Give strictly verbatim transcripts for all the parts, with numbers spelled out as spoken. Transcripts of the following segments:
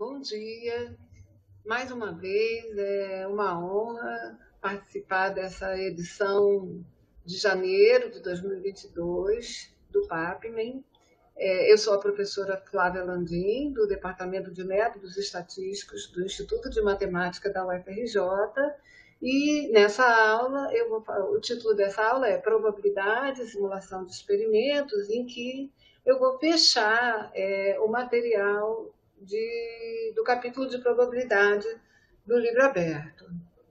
Bom dia, mais uma vez, é uma honra participar dessa edição de janeiro de dois mil e vinte e dois do PAPMEN. É, eu sou a professora Flávia Landim, do Departamento de Métodos Estatísticos do Instituto de Matemática da U F R J, e nessa aula, eu vou, o título dessa aula é Probabilidade e Simulação de Experimentos, em que eu vou fechar é, o material de, do capítulo de probabilidade do livro aberto.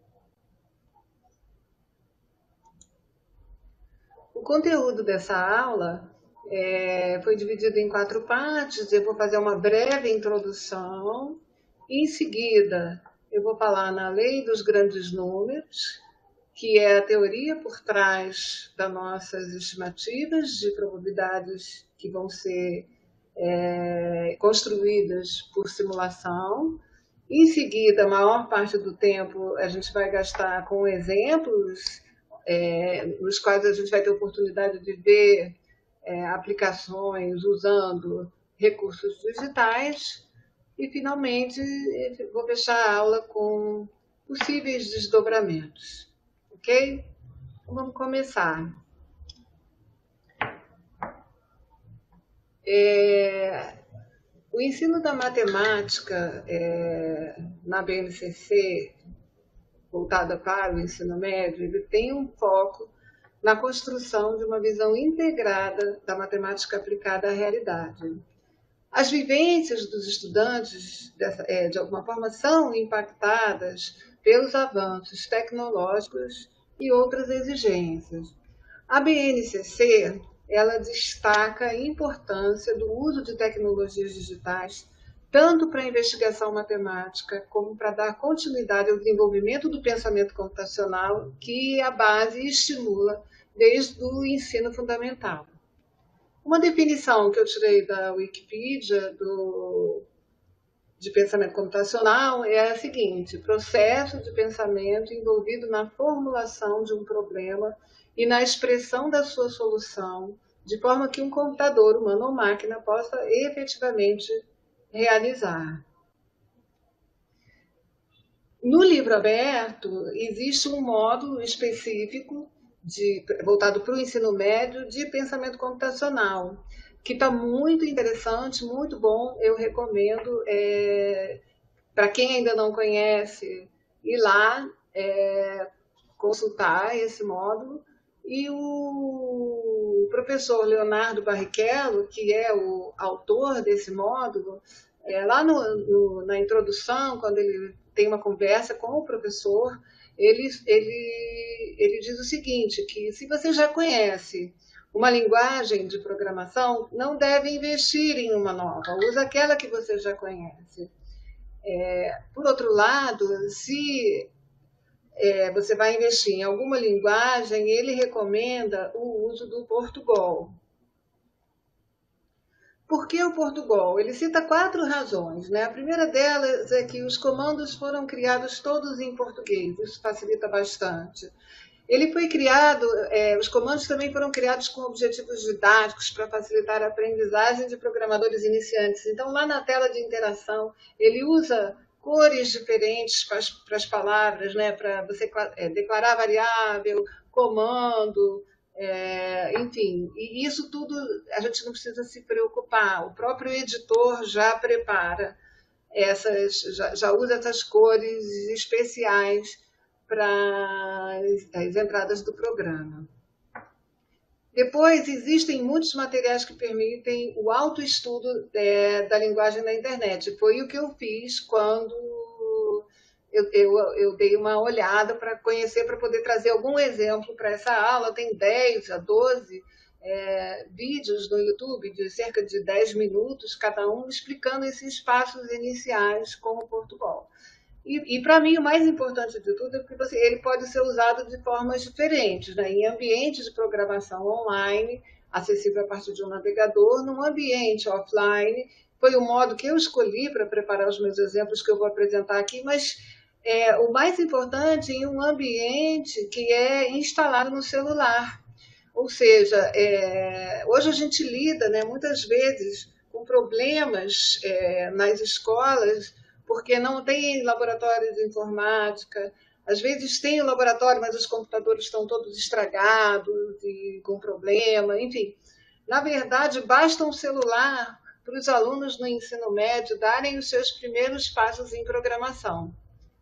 O conteúdo dessa aula é, foi dividido em quatro partes. Eu vou fazer uma breve introdução. Em seguida, eu vou falar na lei dos grandes números, que é a teoria por trás das nossas estimativas de probabilidades que vão ser é, construídas por simulação. Em seguida, a maior parte do tempo a gente vai gastar com exemplos, é, nos quais a gente vai ter oportunidade de ver é, aplicações usando recursos digitais. E, finalmente, vou fechar a aula com possíveis desdobramentos. Ok? Então, vamos começar. É, o ensino da matemática é, na B N C C, voltada para o ensino médio, ele tem um foco na construção de uma visão integrada da matemática aplicada à realidade. As vivências dos estudantes, dessa, é, de alguma forma, são impactadas pelos avanços tecnológicos e outras exigências. A B N C C, ela destaca a importância do uso de tecnologias digitais, tanto para a investigação matemática, como para dar continuidade ao desenvolvimento do pensamento computacional, que a base estimula desde o ensino fundamental. Uma definição que eu tirei da Wikipedia do, de pensamento computacional é a seguinte: processo de pensamento envolvido na formulação de um problema e na expressão da sua solução, de forma que um computador, humano ou máquina, possa efetivamente realizar. No livro aberto, existe um módulo específico de, voltado para o ensino médio de pensamento computacional, que está muito interessante, muito bom. Eu recomendo, é, para quem ainda não conhece, ir lá é, consultar esse módulo. E o professor Leonardo Barrichello, que é o autor desse módulo, é, lá no, no, na introdução, quando ele tem uma conversa com o professor, ele, ele, ele diz o seguinte, que se você já conhece uma linguagem de programação, não deve investir em uma nova, usa aquela que você já conhece. É, por outro lado, se é, você vai investir em alguma linguagem, ele recomenda o uso do Portugal. Por que o Portugal? Ele cita quatro razões, né? A primeira delas é que os comandos foram criados todos em português, isso facilita bastante. Ele foi criado, é, os comandos também foram criados com objetivos didáticos para facilitar a aprendizagem de programadores iniciantes. Então, lá na tela de interação, ele usa cores diferentes para as, para as palavras, né? Para você é, declarar variável, comando, é, enfim. E isso tudo a gente não precisa se preocupar. O próprio editor já prepara essas, já, já usa essas cores especiais para as entradas do programa. Depois, existem muitos materiais que permitem o autoestudo é, da linguagem na internet. Foi o que eu fiz quando eu, eu, eu dei uma olhada para conhecer, para poder trazer algum exemplo para essa aula. Tem dez a doze é, vídeos no YouTube de cerca de dez minutos, cada um explicando esses passos iniciais com o Portugal. E, e para mim, o mais importante de tudo é que você, ele pode ser usado de formas diferentes, né? Em ambientes de programação online, acessível a partir de um navegador, num ambiente offline. Foi o modo que eu escolhi para preparar os meus exemplos que eu vou apresentar aqui, mas é, o mais importante em um ambiente que é instalado no celular. Ou seja, é, hoje a gente lida, né, muitas vezes com problemas é, nas escolas, porque não tem laboratório de informática. Às vezes tem o laboratório, mas os computadores estão todos estragados e com problema, enfim. Na verdade, basta um celular para os alunos no ensino médio darem os seus primeiros passos em programação.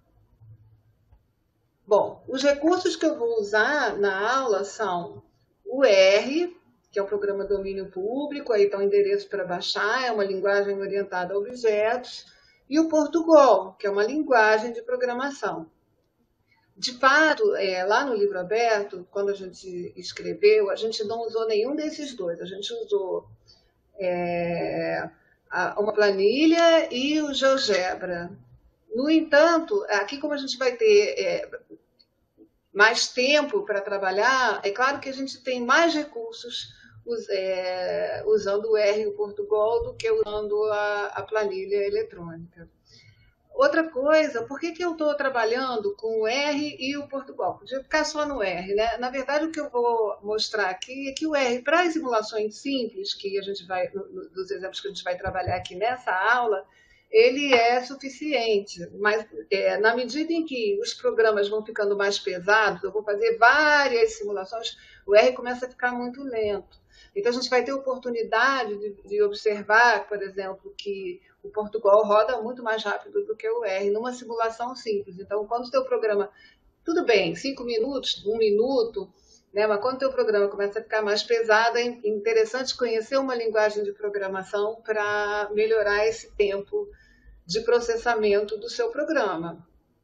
Bom, os recursos que eu vou usar na aula são o R, que é o Programa Domínio Público, aí está o endereço para baixar, é uma linguagem orientada a objetos, e o Portugal, que é uma linguagem de programação. De fato, é, lá no livro aberto, quando a gente escreveu, a gente não usou nenhum desses dois. A gente usou é, a, uma planilha e o GeoGebra. No entanto, aqui como a gente vai ter é, mais tempo para trabalhar, é claro que a gente tem mais recursos us, é, usando o R e o Portugal do que usando a, a planilha eletrônica. Outra coisa, por que, que eu estou trabalhando com o R e o Portugal? Podia ficar só no R, né? Na verdade, o que eu vou mostrar aqui é que o R, para as simulações simples, que a gente vai, dos exemplos que a gente vai trabalhar aqui nessa aula, ele é suficiente. Mas é, na medida em que os programas vão ficando mais pesados, eu vou fazer várias simulações, o R começa a ficar muito lento. Então, a gente vai ter oportunidade de, de observar, por exemplo, que o Portugal roda muito mais rápido do que o R, numa simulação simples. Então, quando o teu programa, tudo bem, cinco minutos, um minuto, né, mas quando o teu programa começa a ficar mais pesado, é interessante conhecer uma linguagem de programação para melhorar esse tempo de processamento do seu programa.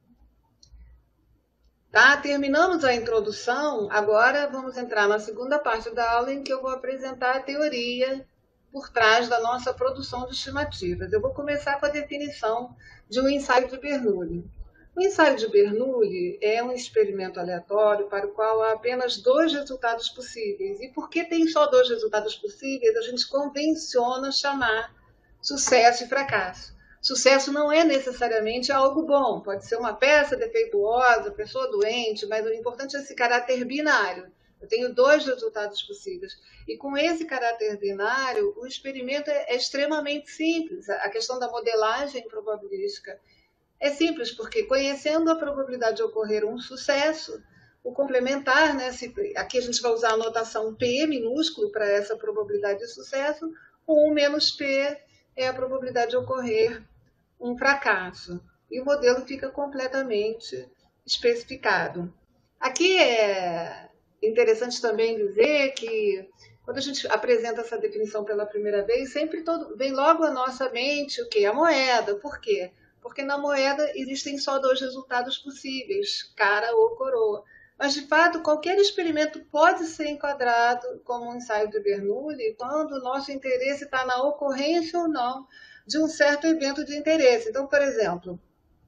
Tá? Terminamos a introdução, agora vamos entrar na segunda parte da aula em que eu vou apresentar a teoria por trás da nossa produção de estimativas. Eu vou começar com a definição de um ensaio de Bernoulli. O ensaio de Bernoulli é um experimento aleatório para o qual há apenas dois resultados possíveis. E porque tem só dois resultados possíveis, a gente convenciona chamar sucesso e fracasso. Sucesso não é necessariamente algo bom, pode ser uma peça defeituosa, pessoa doente, mas o importante é esse caráter binário. Eu tenho dois resultados possíveis. E com esse caráter binário, o experimento é extremamente simples. A questão da modelagem probabilística é simples, porque conhecendo a probabilidade de ocorrer um sucesso, o complementar, né, se, aqui a gente vai usar a notação P minúsculo para essa probabilidade de sucesso, o um menos P é a probabilidade de ocorrer um fracasso. E o modelo fica completamente especificado. Aqui é interessante também dizer que, quando a gente apresenta essa definição pela primeira vez, sempre todo, vem logo à nossa mente o quê? A moeda. Por quê? Porque na moeda existem só dois resultados possíveis, cara ou coroa. Mas, de fato, qualquer experimento pode ser enquadrado como um ensaio de Bernoulli quando o nosso interesse está na ocorrência ou não de um certo evento de interesse. Então, por exemplo,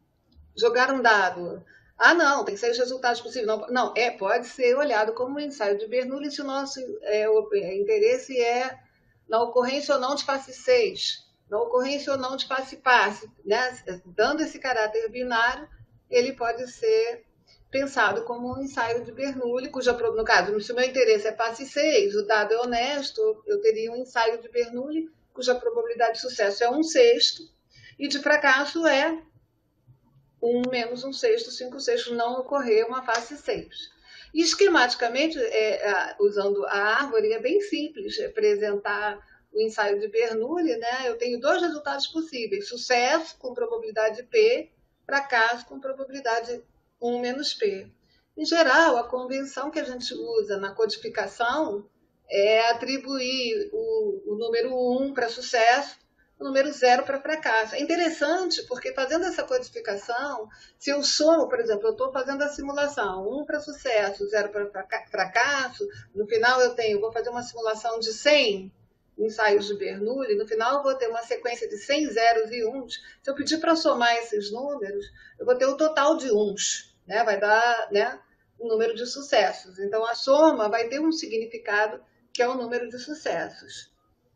jogar um dado. Ah, não, tem seis resultados possíveis. Não, não é, pode ser olhado como um ensaio de Bernoulli se o nosso é, o interesse é na ocorrência ou não de face seis, na ocorrência ou não de face par. Né? Dando esse caráter binário, ele pode ser pensado como um ensaio de Bernoulli, cuja, no caso, se o meu interesse é face seis, o dado é honesto, eu teria um ensaio de Bernoulli, cuja probabilidade de sucesso é um sexto, e de fracasso é um menos um sexto, cinco sextos, não ocorrer uma face seis. E esquematicamente, é, usando a árvore, é bem simples representar o ensaio de Bernoulli, né? Eu tenho dois resultados possíveis, sucesso com probabilidade P, fracasso com probabilidade um menos P. Em geral, a convenção que a gente usa na codificação é atribuir o, o número um para sucesso, o número zero para fracasso. É interessante, porque fazendo essa codificação, se eu somo, por exemplo, eu estou fazendo a simulação, um para sucesso, zero para fracasso, no final eu tenho, vou fazer uma simulação de cem ensaios de Bernoulli, no final eu vou ter uma sequência de cem zeros e uns. Se eu pedir para somar esses números, eu vou ter o total de uns, né? Vai dar, né, um número de sucessos. Então, a soma vai ter um significado que é o número de sucessos.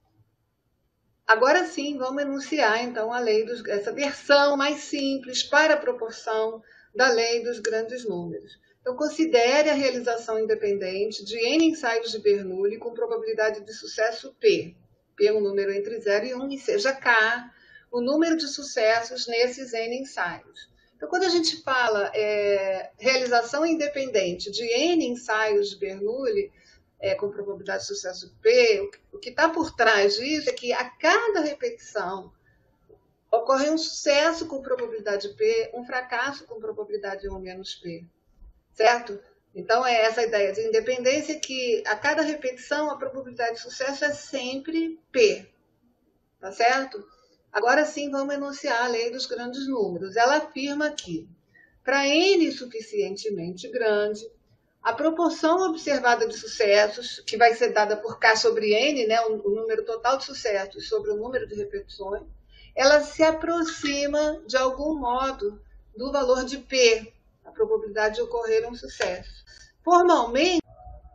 Agora sim, vamos enunciar, então, a lei dos, essa versão mais simples para a proporção da lei dos grandes números. Então, considere a realização independente de N ensaios de Bernoulli com probabilidade de sucesso P. P é um número entre zero e um, e seja K o número de sucessos nesses N ensaios. Então, quando a gente fala é, realização independente de N ensaios de Bernoulli, é, com probabilidade de sucesso de P, o que está por trás disso é que a cada repetição ocorre um sucesso com probabilidade P, um fracasso com probabilidade um menos P, certo? Então, é essa ideia de independência que a cada repetição a probabilidade de sucesso é sempre P, tá certo? Agora sim, vamos enunciar a lei dos grandes números. Ela afirma que, para N suficientemente grande, a proporção observada de sucessos, que vai ser dada por K sobre N, né, o número total de sucessos sobre o número de repetições, ela se aproxima, de algum modo, do valor de P, a probabilidade de ocorrer um sucesso. Formalmente,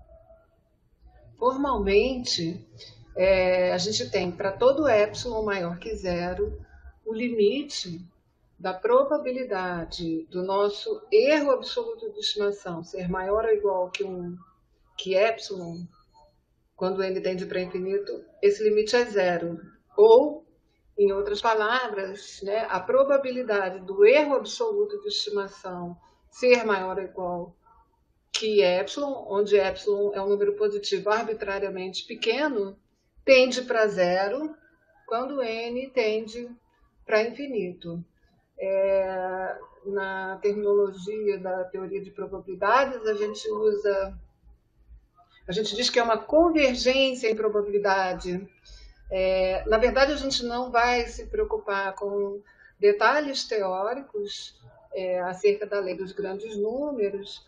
formalmente é, a gente tem para todo epsilon maior que zero o limite da probabilidade do nosso erro absoluto de estimação ser maior ou igual que um que epsilon, quando n tende para infinito, esse limite é zero. Ou, em outras palavras, né, a probabilidade do erro absoluto de estimação ser maior ou igual que epsilon, onde epsilon é um número positivo arbitrariamente pequeno, tende para zero quando n tende para infinito. É, na terminologia da teoria de probabilidades, a gente usa, a gente diz que é uma convergência em probabilidade. É, na verdade, a gente não vai se preocupar com detalhes teóricos é, acerca da lei dos grandes números,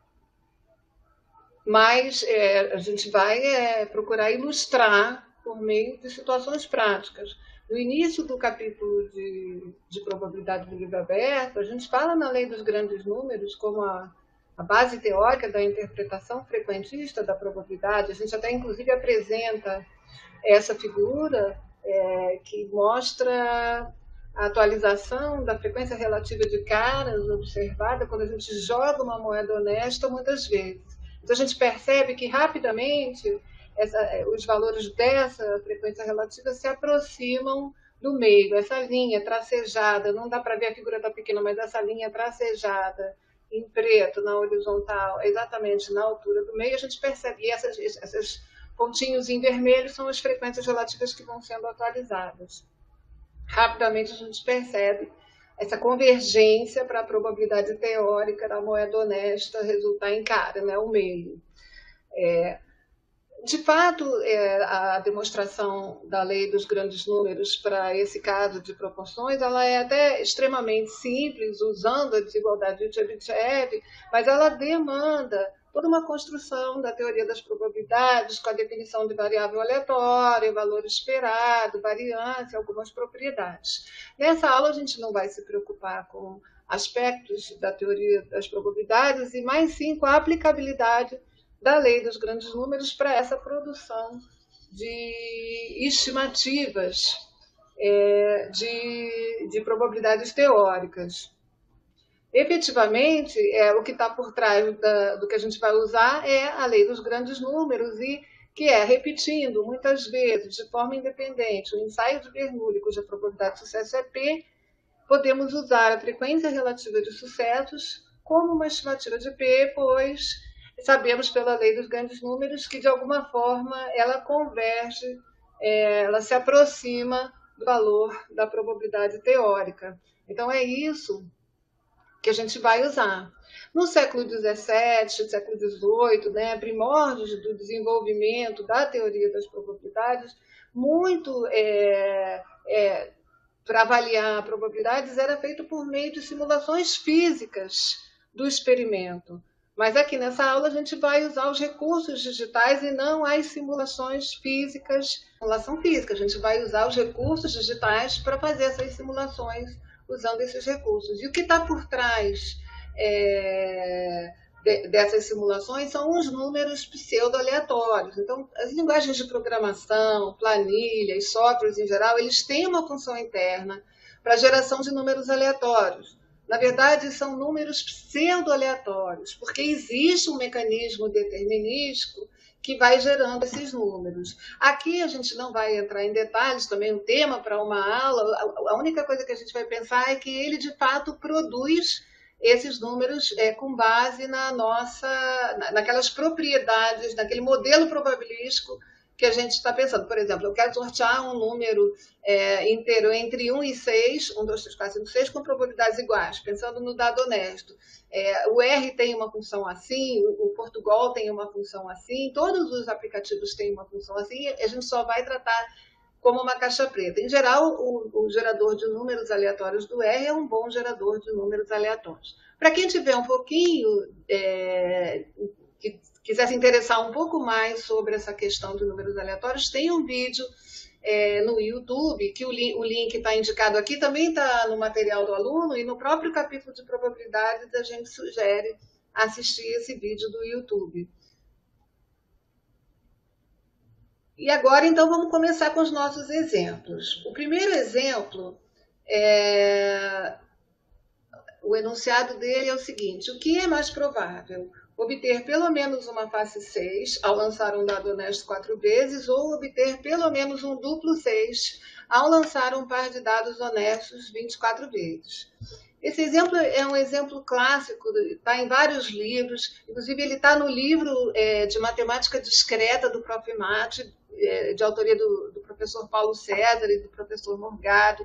mas é, a gente vai é, procurar ilustrar por meio de situações práticas. No início do capítulo de, de probabilidade do livro aberto, a gente fala na lei dos grandes números como a, a base teórica da interpretação frequentista da probabilidade. A gente até, inclusive, apresenta essa figura é, que mostra a atualização da frequência relativa de caras observada quando a gente joga uma moeda honesta muitas vezes. Então, a gente percebe que, rapidamente, essa, os valores dessa frequência relativa se aproximam do meio. Essa linha tracejada, não dá para ver a figura da pequena, mas essa linha tracejada em preto, na horizontal, exatamente na altura do meio, a gente percebe. E essas, esses pontinhos em vermelho são as frequências relativas que vão sendo atualizadas. Rapidamente, a gente percebe essa convergência para a probabilidade teórica da moeda honesta resultar em cara, né, o meio. É, de fato, é, a demonstração da lei dos grandes números para esse caso de proporções, ela é até extremamente simples, usando a desigualdade de Chebyshev, mas ela demanda toda uma construção da teoria das probabilidades, com a definição de variável aleatória, valor esperado, variância, algumas propriedades. Nessa aula, a gente não vai se preocupar com aspectos da teoria das probabilidades, e mais sim com a aplicabilidade da lei dos grandes números para essa produção de estimativas é, de, de probabilidades teóricas. Efetivamente, é, o que está por trás da, do que a gente vai usar é a lei dos grandes números, e que é, repetindo muitas vezes, de forma independente, o ensaio de Bernoulli, cuja probabilidade de sucesso é P, podemos usar a frequência relativa de sucessos como uma estimativa de P, pois sabemos pela lei dos grandes números que, de alguma forma, ela converge, é, ela se aproxima do valor da probabilidade teórica. Então, é isso que a gente vai usar. No século dezessete, século dezoito, né, primórdios do desenvolvimento da teoria das probabilidades, muito é, é, para avaliar probabilidades era feito por meio de simulações físicas do experimento. Mas aqui nessa aula a gente vai usar os recursos digitais e não as simulações físicas, simulação física. A gente vai usar os recursos digitais para fazer essas simulações usando esses recursos. E o que está por trás é, de, dessas simulações são os números pseudo-aleatórios. Então, as linguagens de programação, planilhas, softwares em geral, eles têm uma função interna para a geração de números aleatórios. Na verdade, são números pseudo-aleatórios, porque existe um mecanismo determinístico que vai gerando esses números. Aqui a gente não vai entrar em detalhes, também um tema para uma aula, a única coisa que a gente vai pensar é que ele, de fato, produz esses números é, com base na nossa, naquelas propriedades, naquele modelo probabilístico que a gente está pensando. Por exemplo, eu quero sortear um número é, inteiro entre um e seis, um, dois, três, quatro, cinco, seis, com probabilidades iguais, pensando no dado honesto. É, o R tem uma função assim, o, o Portugal tem uma função assim, todos os aplicativos têm uma função assim, a gente só vai tratar como uma caixa preta. Em geral, o, o gerador de números aleatórios do R é um bom gerador de números aleatórios. Para quem tiver um pouquinho, é, que quiser se interessar um pouco mais sobre essa questão de números aleatórios, tem um vídeo é, no YouTube, que o, li o link está indicado aqui, também está no material do aluno, e no próprio capítulo de probabilidades a gente sugere assistir esse vídeo do YouTube. E agora, então, vamos começar com os nossos exemplos. O primeiro exemplo, é... o enunciado dele é o seguinte: o que é mais provável? Obter pelo menos uma face seis ao lançar um dado honesto quatro vezes, ou obter pelo menos um duplo seis ao lançar um par de dados honestos vinte e quatro vezes. Esse exemplo é um exemplo clássico, está em vários livros, inclusive ele está no livro é, de matemática discreta do Profimat, é, de autoria do, do professor Paulo César e do professor Morgado.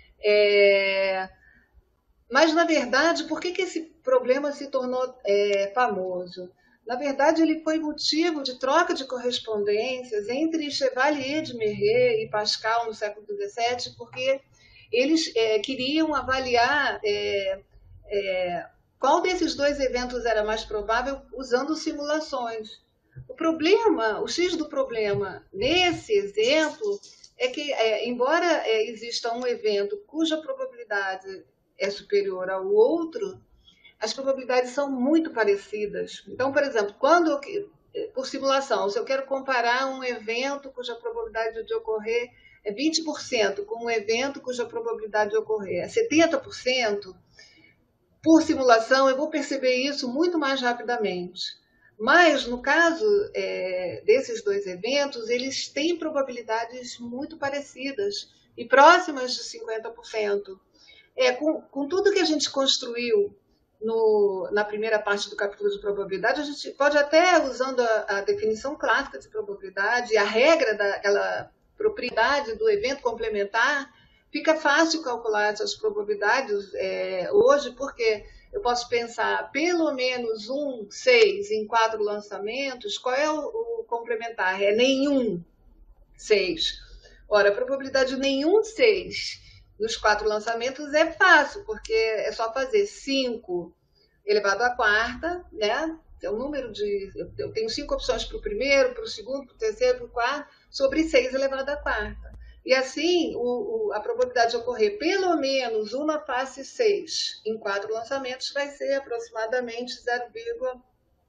É, mas, na verdade, por que, que esse problema se tornou é, famoso? Na verdade, ele foi motivo de troca de correspondências entre Chevalier de Méry e Pascal no século dezessete, porque eles é, queriam avaliar é, é, qual desses dois eventos era mais provável usando simulações. O problema, o X do problema nesse exemplo é que, é, embora é, exista um evento cuja probabilidade é superior ao outro, as probabilidades são muito parecidas. Então, por exemplo, quando eu, por simulação, se eu quero comparar um evento cuja probabilidade de ocorrer é vinte por cento com um evento cuja probabilidade de ocorrer é setenta por cento, por simulação eu vou perceber isso muito mais rapidamente. Mas, no caso é, desses dois eventos, eles têm probabilidades muito parecidas e próximas de cinquenta por cento. É, com, com tudo que a gente construiu no, na primeira parte do capítulo de probabilidade, a gente pode até, usando a, a definição clássica de probabilidade, a regra daquela propriedade do evento complementar, fica fácil calcular essas probabilidades é, hoje, porque eu posso pensar pelo menos um seis em quatro lançamentos. Qual é o, o complementar? É nenhum seis. Ora, a probabilidade de nenhum seis nos quatro lançamentos é fácil, porque é só fazer cinco elevado à quarta, né? É um número de... Eu tenho cinco opções para o primeiro, para o segundo, para o terceiro, para o quarto, sobre seis elevado à quarta. E assim, o, o, a probabilidade de ocorrer pelo menos uma face seis em quatro lançamentos vai ser aproximadamente zero vírgula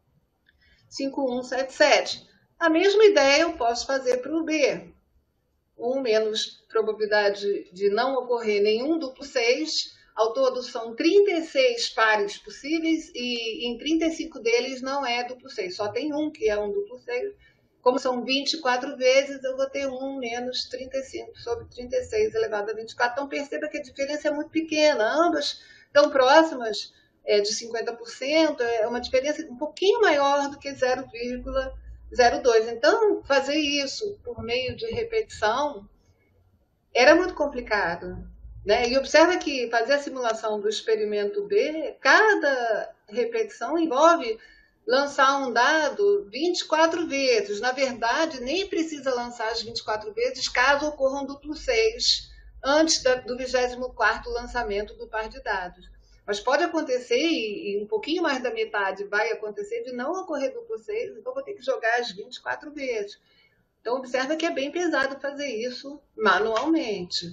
cinco um sete sete. A mesma ideia eu posso fazer para o B. um menos probabilidade de não ocorrer nenhum duplo seis. Ao todo são trinta e seis pares possíveis e em trinta e cinco deles não é duplo seis. Só tem um que é um duplo seis. Como são vinte e quatro vezes, eu vou ter um menos trinta e cinco sobre trinta e seis elevado a vinte e quatro. Então, perceba que a diferença é muito pequena. Ambas estão próximas é, de cinquenta por cento. É uma diferença um pouquinho maior do que zero vírgula zero dois. Então, fazer isso por meio de repetição era muito complicado, né? E observa que fazer a simulação do experimento B, cada repetição envolve lançar um dado vinte e quatro vezes. Na verdade, nem precisa lançar as vinte e quatro vezes caso ocorra um duplo seis antes do vigésimo quarto lançamento do par de dados. Mas pode acontecer, e um pouquinho mais da metade vai acontecer, de não ocorrer duplo seis, então vou ter que jogar as vinte e quatro vezes. Então, observa que é bem pesado fazer isso manualmente.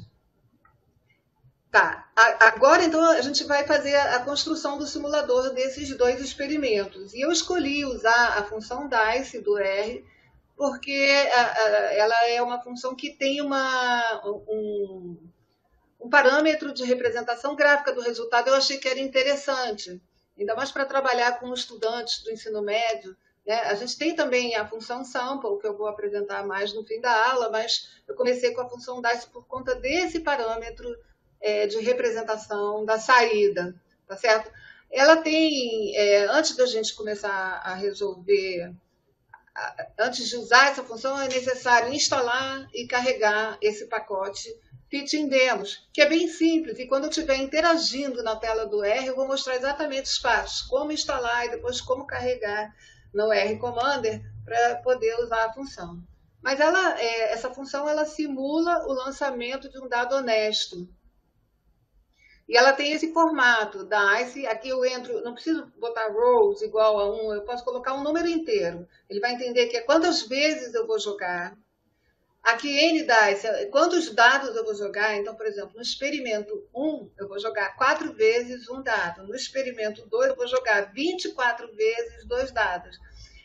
Tá, agora então a gente vai fazer a construção do simulador desses dois experimentos. E eu escolhi usar a função DICE do R, porque ela é uma função que tem uma, um, um parâmetro de representação gráfica do resultado. Eu achei que era interessante, ainda mais para trabalhar com estudantes do ensino médio, né? A gente tem também a função sample, que eu vou apresentar mais no fim da aula, mas eu comecei com a função dice por conta desse parâmetro é, de representação da saída, tá certo? Ela tem, é, antes da gente começar a resolver, a, antes de usar essa função, é necessário instalar e carregar esse pacote Pitindemos, que é bem simples, e quando eu estiver interagindo na tela do R, eu vou mostrar exatamente os passos, como instalar e depois como carregar no R Commander para poder usar a função. Mas ela, é, essa função ela simula o lançamento de um dado honesto. E ela tem esse formato da ICE, aqui eu entro, não preciso botar rows igual a um, eu posso colocar um número inteiro. Ele vai entender que é quantas vezes eu vou jogar. Aqui N dice, quantos dados eu vou jogar? Então, por exemplo, no experimento um, eu vou jogar quatro vezes um dado. No experimento dois, eu vou jogar vinte e quatro vezes dois dados.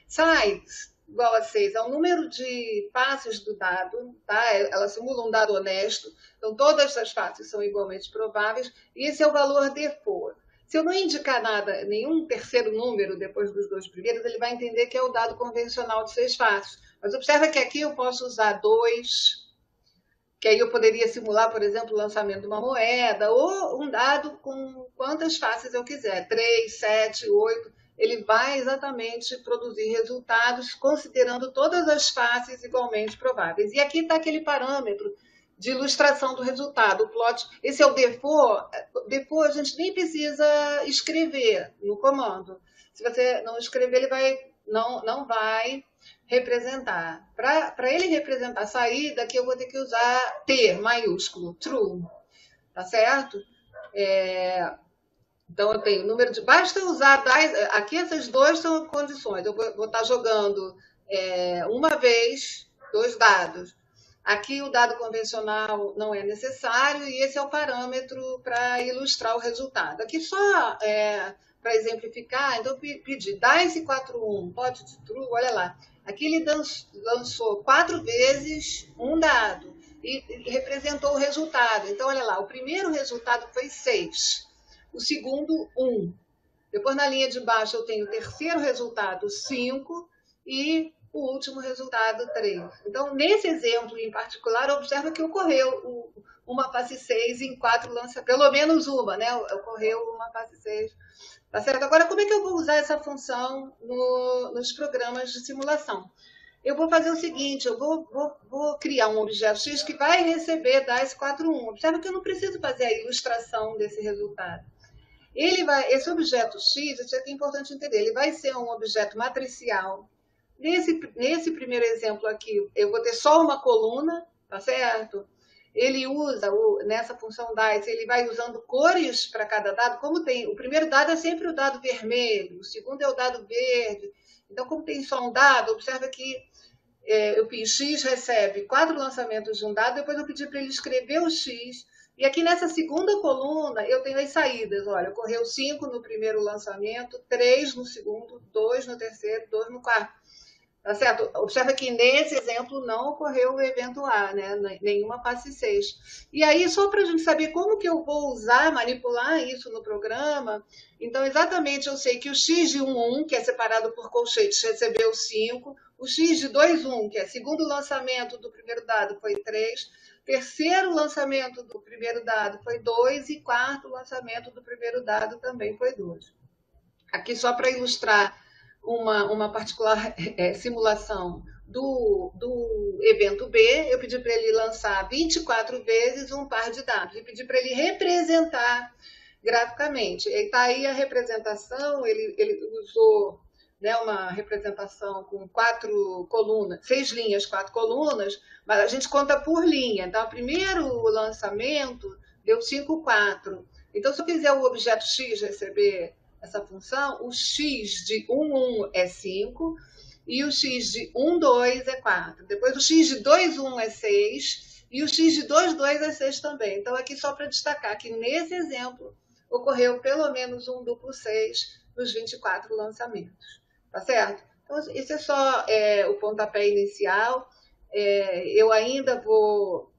Size igual a seis é o número de faces do dado, tá? Ela simula um dado honesto, então todas as faces são igualmente prováveis, e esse é o valor default. Se eu não indicar nada, nenhum terceiro número depois dos dois primeiros, ele vai entender que é o dado convencional de seis faces. Mas observa que aqui eu posso usar dois, que aí eu poderia simular, por exemplo, o lançamento de uma moeda, ou um dado com quantas faces eu quiser, três, sete, oito. Ele vai exatamente produzir resultados considerando todas as faces igualmente prováveis. E aqui está aquele parâmetro de ilustração do resultado, o plot. Esse é o default. Default a gente nem precisa escrever no comando. Se você não escrever, ele vai, não, não vai representar. Para ele representar a saída, aqui eu vou ter que usar T maiúsculo, true, tá certo? É, então eu tenho o número de... Basta usar... Aqui essas duas são condições. Eu vou, vou estar jogando é, uma vez dois dados. Aqui o dado convencional não é necessário e esse é o parâmetro para ilustrar o resultado. Aqui só... É, para exemplificar, então eu pedi dice quatro um, pode de true, olha lá. Aqui ele lançou quatro vezes um dado e representou o resultado. Então, olha lá, o primeiro resultado foi seis, o segundo, um. Depois, na linha de baixo, eu tenho o terceiro resultado, cinco, e o último resultado, três. Então, nesse exemplo em particular, observa que ocorreu uma face seis em quatro lançamentos, pelo menos uma, né? Ocorreu uma face seis. Tá certo? Agora, como é que eu vou usar essa função no, nos programas de simulação? Eu vou fazer o seguinte, eu vou, vou, vou criar um objeto X que vai receber dice quatro um. Observa que eu não preciso fazer a ilustração desse resultado. Ele vai, esse objeto X, isso aqui é importante entender, ele vai ser um objeto matricial. Nesse, nesse primeiro exemplo aqui, eu vou ter só uma coluna, tá certo? Ele usa, o, nessa função dice, ele vai usando cores para cada dado. Como tem, o primeiro dado é sempre o dado vermelho, o segundo é o dado verde. Então, como tem só um dado, observa que é, eu fiz X recebe quatro lançamentos de um dado, depois eu pedi para ele escrever o X. E aqui nessa segunda coluna, eu tenho as saídas. Olha, ocorreu cinco no primeiro lançamento, três no segundo, dois no terceiro, dois no quarto. Tá certo? Observa que nesse exemplo não ocorreu o evento A, né? Nenhuma face seis. E aí, só para a gente saber como que eu vou usar, manipular isso no programa, então exatamente eu sei que o X de um um, que é separado por colchetes, recebeu cinco, o X de dois um, que é segundo lançamento do primeiro dado, foi três, terceiro lançamento do primeiro dado foi dois e quarto lançamento do primeiro dado também foi dois. Aqui só para ilustrar Uma, uma particular é, simulação do, do evento B, eu pedi para ele lançar vinte e quatro vezes um par de dados e pedi para ele representar graficamente. Está aí a representação, ele, ele usou né, uma representação com quatro colunas, seis linhas, quatro colunas, mas a gente conta por linha. Então, o primeiro lançamento deu cinco, quatro. Então, se eu fizer o objeto X receber essa função, o X de um, um é cinco e o X de um, dois é quatro. Depois o X de dois, um é seis e o X de dois, dois é seis também. Então, aqui só para destacar que nesse exemplo ocorreu pelo menos um duplo seis nos vinte e quatro lançamentos. Tá certo? Então, isso é só é, o pontapé inicial. É, eu ainda vou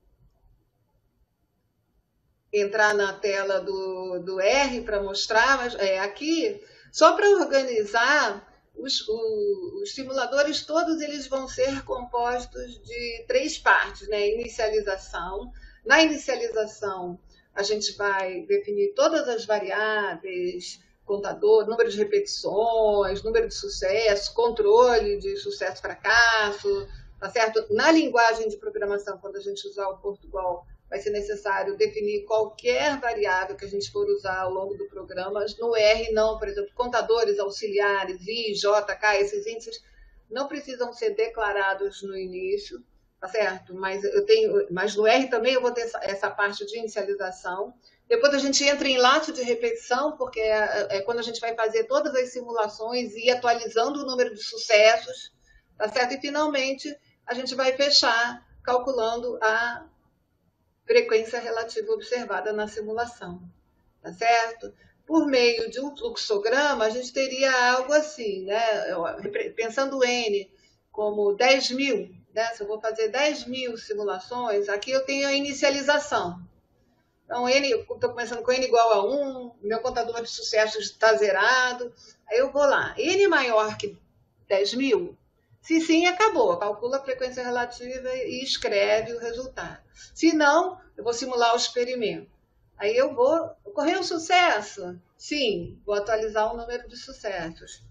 entrar na tela do, do R para mostrar, mas é, aqui, só para organizar, os, o, os simuladores todos eles vão ser compostos de três partes, né? Inicialização. Na inicialização, a gente vai definir todas as variáveis, contador, número de repetições, número de sucesso, controle de sucesso-fracasso, tá certo? Na linguagem de programação, quando a gente usar o Portugal, vai ser necessário definir qualquer variável que a gente for usar ao longo do programa. No R, não, por exemplo, contadores auxiliares, I, J, K, esses índices não precisam ser declarados no início, tá certo? Mas, eu tenho, mas no R também eu vou ter essa, essa parte de inicialização. Depois a gente entra em laço de repetição, porque é, é quando a gente vai fazer todas as simulações e ir atualizando o número de sucessos, tá certo? E finalmente a gente vai fechar calculando a frequência relativa observada na simulação, tá certo? Por meio de um fluxograma, a gente teria algo assim, né? Pensando o N como dez mil, né? Se eu vou fazer dez mil simulações, aqui eu tenho a inicialização. Então, N, estou começando com N igual a um, meu contador de sucessos está zerado, aí eu vou lá. N maior que dez mil? Se sim, acabou. Calcula a frequência relativa e escreve o resultado. Se não, eu vou simular o experimento. Aí eu vou... Ocorreu um sucesso? Sim, vou atualizar o número de sucessos.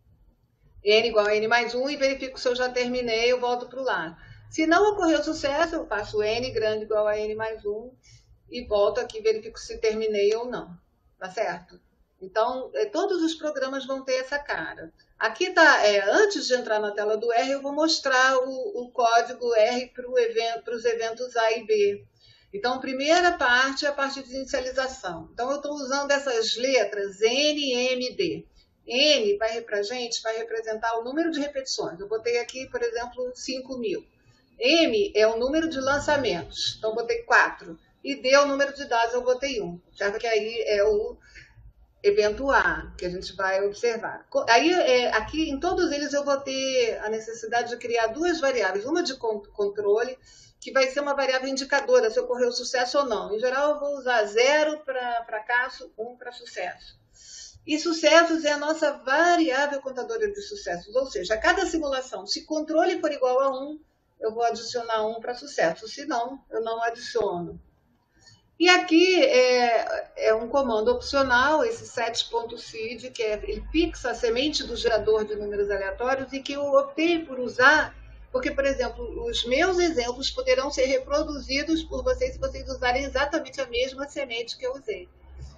N igual a N mais um e verifico se eu já terminei, eu volto para o lado. Se não ocorreu sucesso, eu faço N grande igual a N mais um e volto aqui e verifico se terminei ou não. Tá certo? Então, todos os programas vão ter essa cara. Aqui tá, é, antes de entrar na tela do R, eu vou mostrar o, o código R para evento, os eventos A e B. Então, a primeira parte é a parte de inicialização. Então, eu estou usando essas letras N, M, D. N vai para a gente vai representar o número de repetições. Eu botei aqui, por exemplo, cinco mil. M é o número de lançamentos. Então, eu botei quatro. E D é o número de dados, eu botei um. Certo? Que aí é o evento A, que a gente vai observar. Aí, é, aqui, em todos eles, eu vou ter a necessidade de criar duas variáveis. Uma de controle, que vai ser uma variável indicadora, se ocorreu sucesso ou não. Em geral, eu vou usar zero para fracasso, um para sucesso. E sucessos é a nossa variável contadora de sucessos. Ou seja, a cada simulação, se controle for igual a um, eu vou adicionar um para sucesso. Se não, eu não adiciono. E aqui é, é um comando opcional, esse set.seed, que é, ele fixa a semente do gerador de números aleatórios e que eu optei por usar, porque, por exemplo, os meus exemplos poderão ser reproduzidos por vocês se vocês usarem exatamente a mesma semente que eu usei.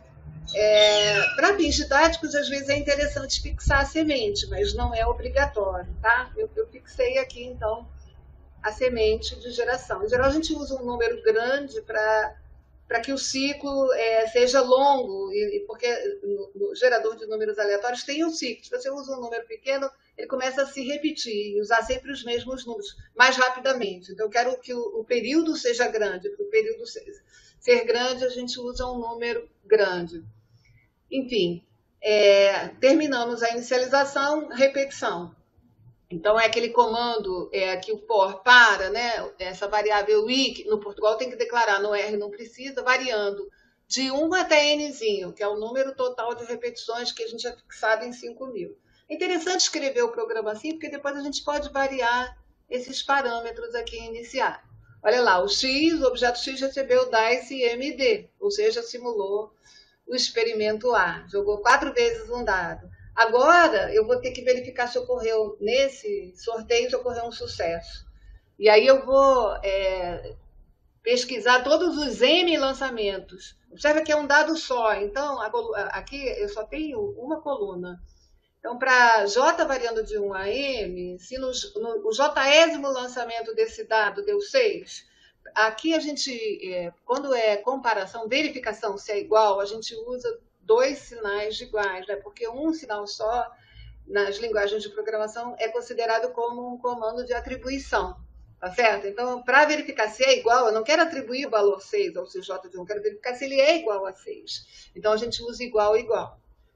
É, para fins didáticos, às vezes é interessante fixar a semente, mas não é obrigatório, tá? Eu, eu fixei aqui, então, a semente de geração. Em geral, a gente usa um número grande para para que o ciclo é, seja longo, e, porque no, no gerador de números aleatórios tem um ciclo. Se você usa um número pequeno, ele começa a se repetir e usar sempre os mesmos números, mais rapidamente. Então, eu quero que o, o período seja grande. Para o período ser, ser grande, a gente usa um número grande. Enfim, é, terminamos a inicialização, repetição. Então, é aquele comando é, que o for para, né, essa variável i, que no Portugal tem que declarar, no R não precisa, variando de um até nzinho, que é o número total de repetições que a gente já fixado em cinco mil. É interessante escrever o programa assim, porque depois a gente pode variar esses parâmetros aqui iniciais. Olha lá, o X, o objeto X recebeu dice M D, ou seja, simulou o experimento A, jogou quatro vezes um dado. Agora, eu vou ter que verificar se ocorreu, nesse sorteio, se ocorreu um sucesso. E aí eu vou é, pesquisar todos os M lançamentos. Observa que é um dado só. Então, aqui eu só tenho uma coluna. Então, para J variando de um a M, se no, no, o jésimo lançamento desse dado deu seis, aqui a gente, é, quando é comparação, verificação se é igual, a gente usa dois sinais iguais, né? Porque um sinal só, nas linguagens de programação, é considerado como um comando de atribuição, tá certo? Então, para verificar se é igual, eu não quero atribuir o valor seis ao C J de um, eu quero verificar se ele é igual a seis. Então, a gente usa igual, igual.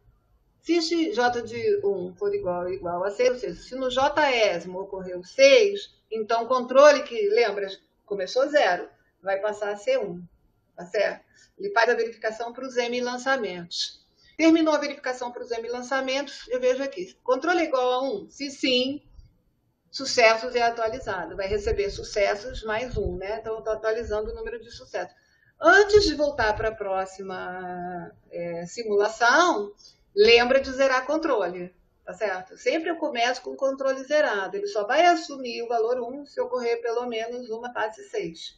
Se J de um for igual, igual a seis, ou seja, se no jésimo ocorreu seis, então o controle que, lembra, começou zero, vai passar a ser um, tá certo? Ele faz a verificação para os M lançamentos. Terminou a verificação para os M lançamentos, eu vejo aqui, controle é igual a um? Se sim, sucessos é atualizado, vai receber sucessos mais um, né? Então, eu estou atualizando o número de sucessos. Antes de voltar para a próxima é, simulação, lembra de zerar controle, tá certo? Sempre eu começo com controle zerado, ele só vai assumir o valor um se ocorrer pelo menos uma face seis.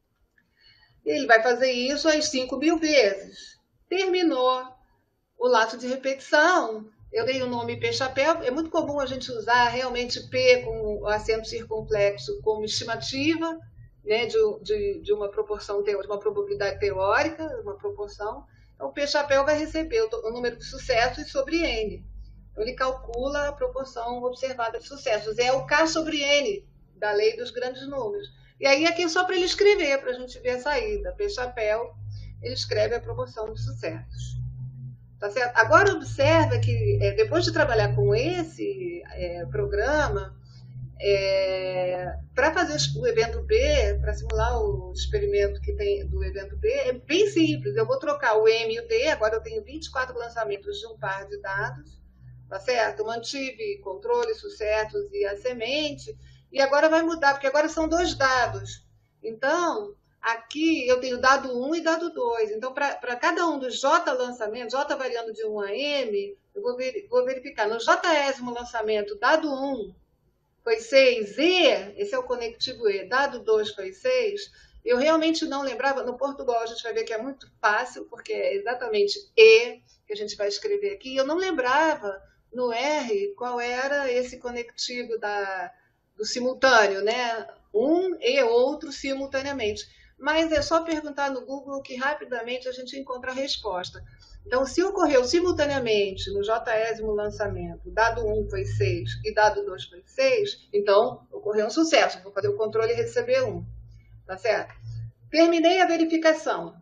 Ele vai fazer isso às cinco mil vezes. Terminou o laço de repetição, eu dei o nome P-chapéu, é muito comum a gente usar realmente P com o acento circunflexo como estimativa, né, de, de, de uma proporção, de uma probabilidade teórica, uma proporção. Então, o P-chapéu vai receber o, o número de sucessos sobre N. Então, ele calcula a proporção observada de sucessos. É o K sobre N, da lei dos grandes números. E aí, aqui é só para ele escrever, para a gente ver a saída. P-chapéu, ele escreve a proporção de sucessos. Tá certo? Agora, observa que, é, depois de trabalhar com esse é, programa, é, para fazer o evento B, para simular o experimento que tem do evento B, é bem simples. Eu vou trocar o M e o D, agora eu tenho vinte e quatro lançamentos de um par de dados, tá certo? Mantive controle, sucessos e a semente, e agora vai mudar, porque agora são dois dados. Então, aqui eu tenho dado um e dado dois. Então, para cada um dos J lançamentos, J variando de um a M, eu vou, ver, vou verificar. No Jésimo lançamento, dado um foi seis, E, esse é o conectivo E, dado dois foi seis, eu realmente não lembrava. No Portugal a gente vai ver que é muito fácil, porque é exatamente E que a gente vai escrever aqui. Eu não lembrava no R qual era esse conectivo da, do simultâneo, né? Um e outro simultaneamente. Mas é só perguntar no Google que rapidamente a gente encontra a resposta. Então, se ocorreu simultaneamente no Jésimo lançamento, dado um foi seis e dado dois foi seis, então ocorreu um sucesso. Vou fazer o controle e receber um. Tá certo? Terminei a verificação.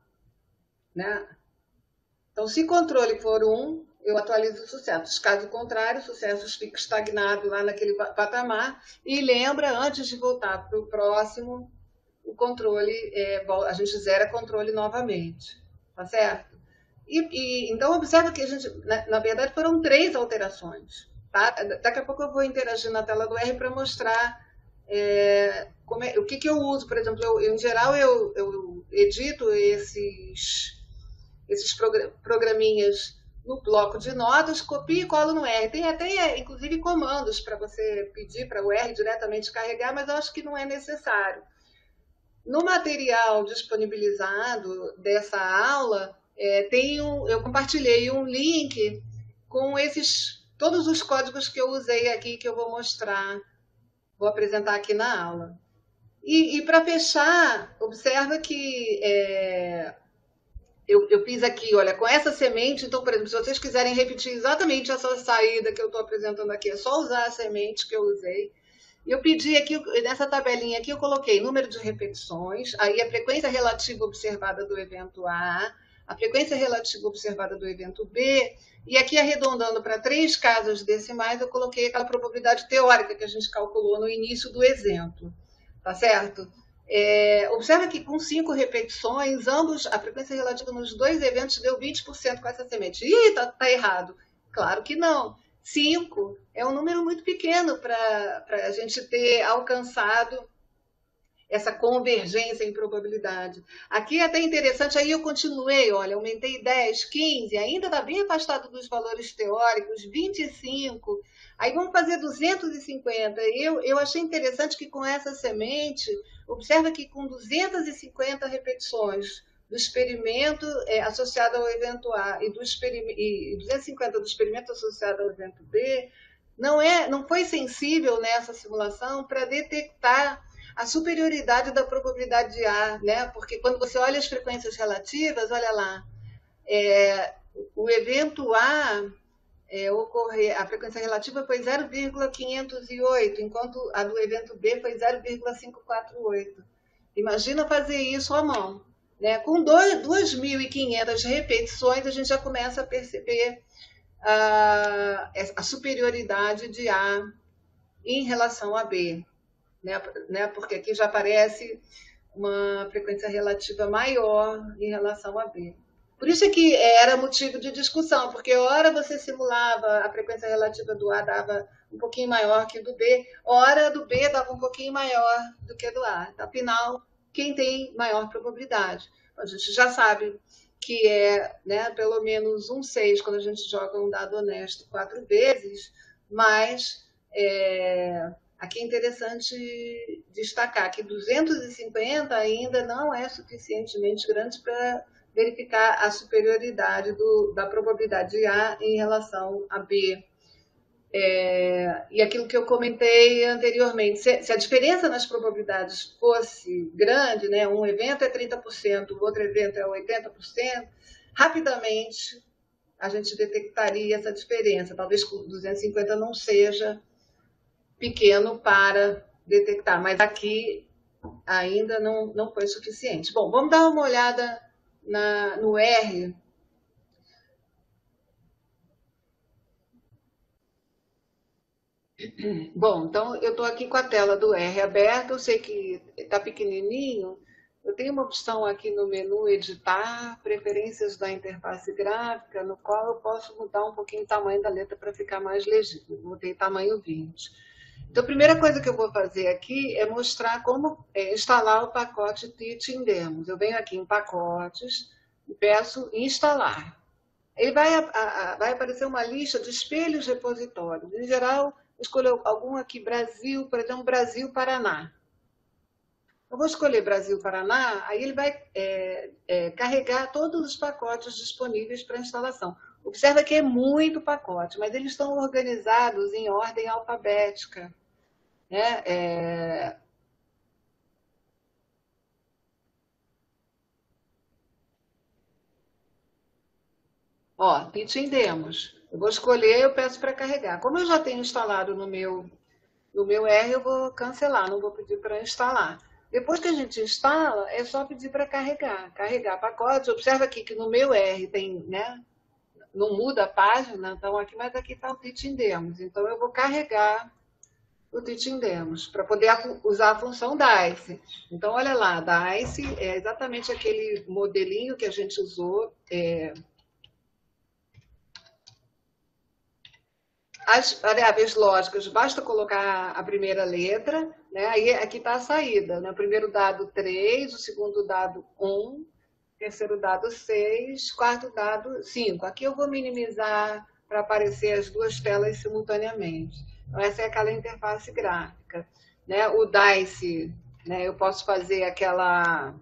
Né? Então, se controle for um, eu atualizo os sucessos. Caso contrário, sucessos fica estagnado lá naquele patamar. E lembra, antes de voltar para o próximo, o controle, é, a gente zera controle novamente. Tá certo? E, e, então, observa que a gente, na, na verdade, foram três alterações. Tá? Daqui a pouco eu vou interagir na tela do R para mostrar é, como é, o que, que eu uso. Por exemplo, eu, em geral, eu, eu edito esses, esses programinhas no bloco de notas, copio e colo no R. Tem até, inclusive, comandos para você pedir para o R diretamente carregar, mas eu acho que não é necessário. No material disponibilizado dessa aula, É, tenho, eu compartilhei um link com esses, todos os códigos que eu usei aqui, que eu vou mostrar, vou apresentar aqui na aula. E, e para fechar, observa que é, eu, eu fiz aqui, olha, com essa semente, então, por exemplo, se vocês quiserem repetir exatamente essa saída que eu estou apresentando aqui, é só usar a semente que eu usei. E eu pedi aqui, nessa tabelinha aqui, eu coloquei número de repetições, aí a frequência relativa observada do evento A, a frequência relativa observada do evento B, e aqui arredondando para três casas decimais, eu coloquei aquela probabilidade teórica que a gente calculou no início do exemplo, tá certo? É, observa que com cinco repetições, ambos, a frequência relativa nos dois eventos deu vinte por cento com essa semente. Ih, tá, tá errado. Claro que não. cinco é um número muito pequeno para a gente ter alcançado essa convergência em probabilidade. Aqui é até interessante, aí eu continuei, olha, aumentei dez, quinze, ainda está bem afastado dos valores teóricos, vinte e cinco, aí vamos fazer duzentos e cinquenta. Eu, eu achei interessante que com essa semente, observa que com duzentas e cinquenta repetições do experimento é, associado ao evento A e, do e duzentas e cinquenta do experimento associado ao evento B, não, é, não foi sensível nessa simulação para detectar a superioridade da probabilidade de A, né? Porque quando você olha as frequências relativas, olha lá, é, o evento A é, ocorrer, a frequência relativa foi zero vírgula quinhentos e oito, enquanto a do evento B foi zero vírgula quinhentos e quarenta e oito. Imagina fazer isso à mão. Né? Com duas mil e quinhentas repetições, a gente já começa a perceber a, a superioridade de A em relação a B. Né? Porque aqui já aparece uma frequência relativa maior em relação a B. Por isso é que era motivo de discussão, porque ora você simulava a frequência relativa do A dava um pouquinho maior que do B, ora do B dava um pouquinho maior do que do A. Afinal, quem tem maior probabilidade? A gente já sabe que é, né, pelo menos um seis quando a gente joga um dado honesto quatro vezes, mas é, aqui é interessante destacar que duzentos e cinquenta ainda não é suficientemente grande para verificar a superioridade do, da probabilidade de A em relação a B. É, e aquilo que eu comentei anteriormente, se, se a diferença nas probabilidades fosse grande, né, um evento é trinta por cento, o outro evento é oitenta por cento, rapidamente a gente detectaria essa diferença. Talvez com duzentos e cinquenta não seja pequeno para detectar, mas aqui ainda não, não foi suficiente. Bom, vamos dar uma olhada na, no R. Bom, então eu estou aqui com a tela do R aberta, eu sei que está pequenininho, eu tenho uma opção aqui no menu editar, preferências da interface gráfica, no qual eu posso mudar um pouquinho o tamanho da letra para ficar mais legível, botei tamanho vinte. Então a primeira coisa que eu vou fazer aqui é mostrar como é, instalar o pacote Teaching Demos. Eu venho aqui em pacotes e peço instalar. Ele vai, a, a, vai aparecer uma lista de espelhos repositórios. Em geral, escolho algum aqui, Brasil, por exemplo, Brasil-Paraná. Eu vou escolher Brasil-Paraná, aí ele vai é, é, carregar todos os pacotes disponíveis para instalação. Observa que é muito pacote, mas eles estão organizados em ordem alfabética. Né? É... Ó, Teaching Demos. Eu vou escolher, eu peço para carregar. Como eu já tenho instalado no meu, no meu R, eu vou cancelar, não vou pedir para instalar. Depois que a gente instala, é só pedir para carregar. Carregar pacotes. Observa aqui que no meu R tem, né? Não muda a página, então aqui, mas aqui está o Teaching Demos. Então eu vou carregar o Teaching Demos para poder usar a função DICE. Então olha lá, DICE é exatamente aquele modelinho que a gente usou. É, as variáveis lógicas, basta colocar a primeira letra, né? Aí aqui está a saída, né? O primeiro dado três, o segundo dado um, terceiro dado seis, quarto dado cinco. Aqui eu vou minimizar para aparecer as duas telas simultaneamente. Então essa é aquela interface gráfica. Né? O DICE, né? Eu posso fazer aquela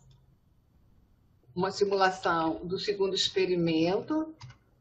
uma simulação do segundo experimento.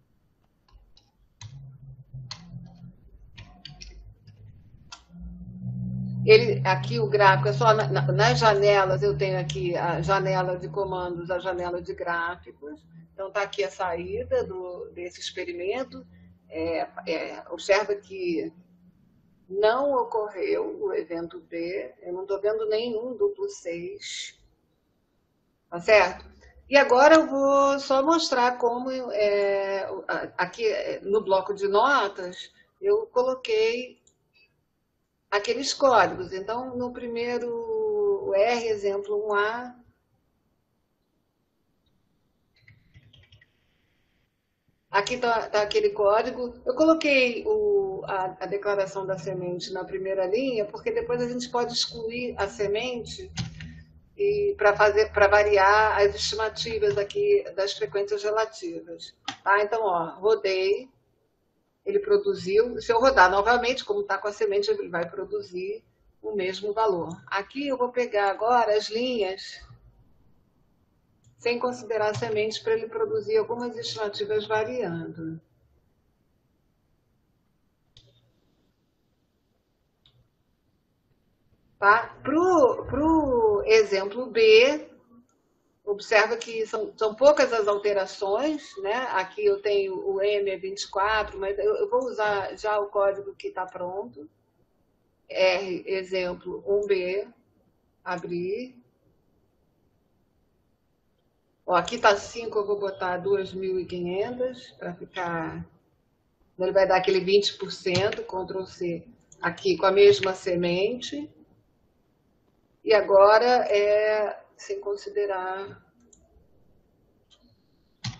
Ele, aqui o gráfico é só na, na, nas janelas, eu tenho aqui a janela de comandos, a janela de gráficos. Então está aqui a saída do, desse experimento. É, é, observa que não ocorreu o evento B, eu não estou vendo nenhum duplo seis, tá certo? E agora eu vou só mostrar como, é, aqui no bloco de notas, eu coloquei aqueles códigos. Então, no primeiro R, exemplo um A, aqui está tá aquele código. Eu coloquei o, a, a declaração da semente na primeira linha, porque depois a gente pode excluir a semente e para fazer, para variar as estimativas aqui das frequências relativas. Tá? Então, ó, rodei, ele produziu. Se eu rodar novamente, como está com a semente, ele vai produzir o mesmo valor. Aqui eu vou pegar agora as linhas, sem considerar a semente, para ele produzir algumas estimativas variando. Tá? Para o exemplo B, observa que são, são poucas as alterações, né? Aqui eu tenho o M é vinte e quatro, mas eu, eu vou usar já o código que está pronto. R, exemplo um B, abrir. Ó, aqui está cinco, eu vou botar duas mil e quinhentas para ficar... Ele vai dar aquele vinte por cento, control C, aqui com a mesma semente. E agora é sem considerar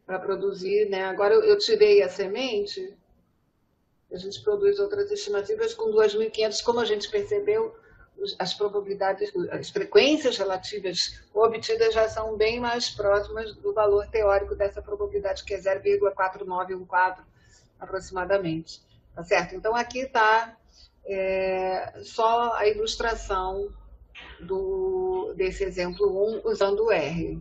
para produzir, né? Agora eu, eu tirei a semente, a gente produz outras estimativas com dois mil e quinhentos, como a gente percebeu, as probabilidades, as frequências relativas obtidas já são bem mais próximas do valor teórico dessa probabilidade, que é zero vírgula quatro nove um quatro aproximadamente. Tá certo? Então aqui está é, só a ilustração do, desse exemplo um usando o R.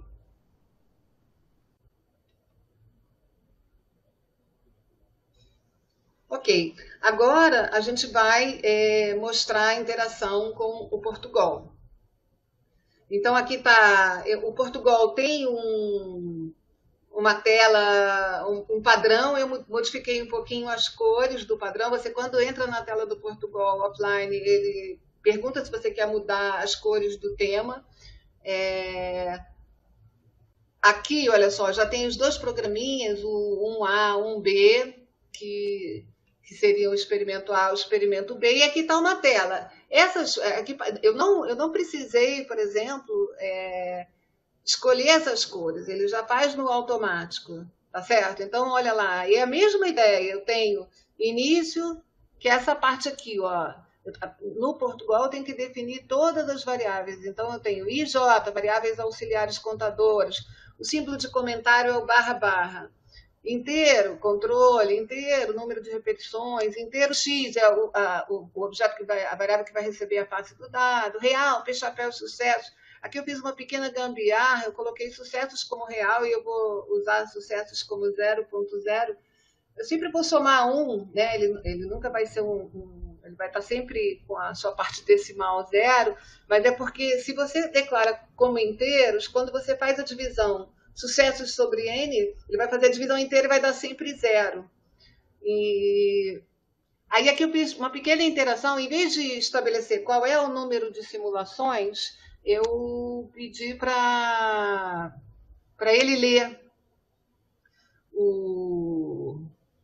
Ok, agora a gente vai é, mostrar a interação com o Portugal. Então aqui está, o Portugal tem um, uma tela, um, um padrão, eu modifiquei um pouquinho as cores do padrão. Você, quando entra na tela do Portugal offline, ele pergunta se você quer mudar as cores do tema. É... Aqui, olha só, já tem os dois programinhas, o um A, um B, que, que seria o experimento A, o experimento B, e aqui está uma tela. Essas, aqui, eu, não, eu não precisei, por exemplo, é, escolher essas cores, ele já faz no automático, tá certo? Então, olha lá, e é a mesma ideia, eu tenho início, que é essa parte aqui, ó. No Portugal, eu tenho que definir todas as variáveis. Então, eu tenho I J, variáveis auxiliares contadores. O símbolo de comentário é o barra barra. Inteiro, controle, inteiro, número de repetições, inteiro X é o, a, o objeto que vai, a variável que vai receber a face do dado, real, P chapéu, sucesso. Aqui eu fiz uma pequena gambiarra, eu coloquei sucessos como real e eu vou usar sucessos como zero ponto zero. Eu sempre vou somar um, né? ele, ele nunca vai ser um, um, ele vai estar sempre com a sua parte decimal zero, mas é porque se você declara como inteiros, quando você faz a divisão sucessos sobre N, ele vai fazer a divisão inteira e vai dar sempre zero. E aí aqui eu fiz uma pequena interação, em vez de estabelecer qual é o número de simulações, eu pedi para para ele ler o,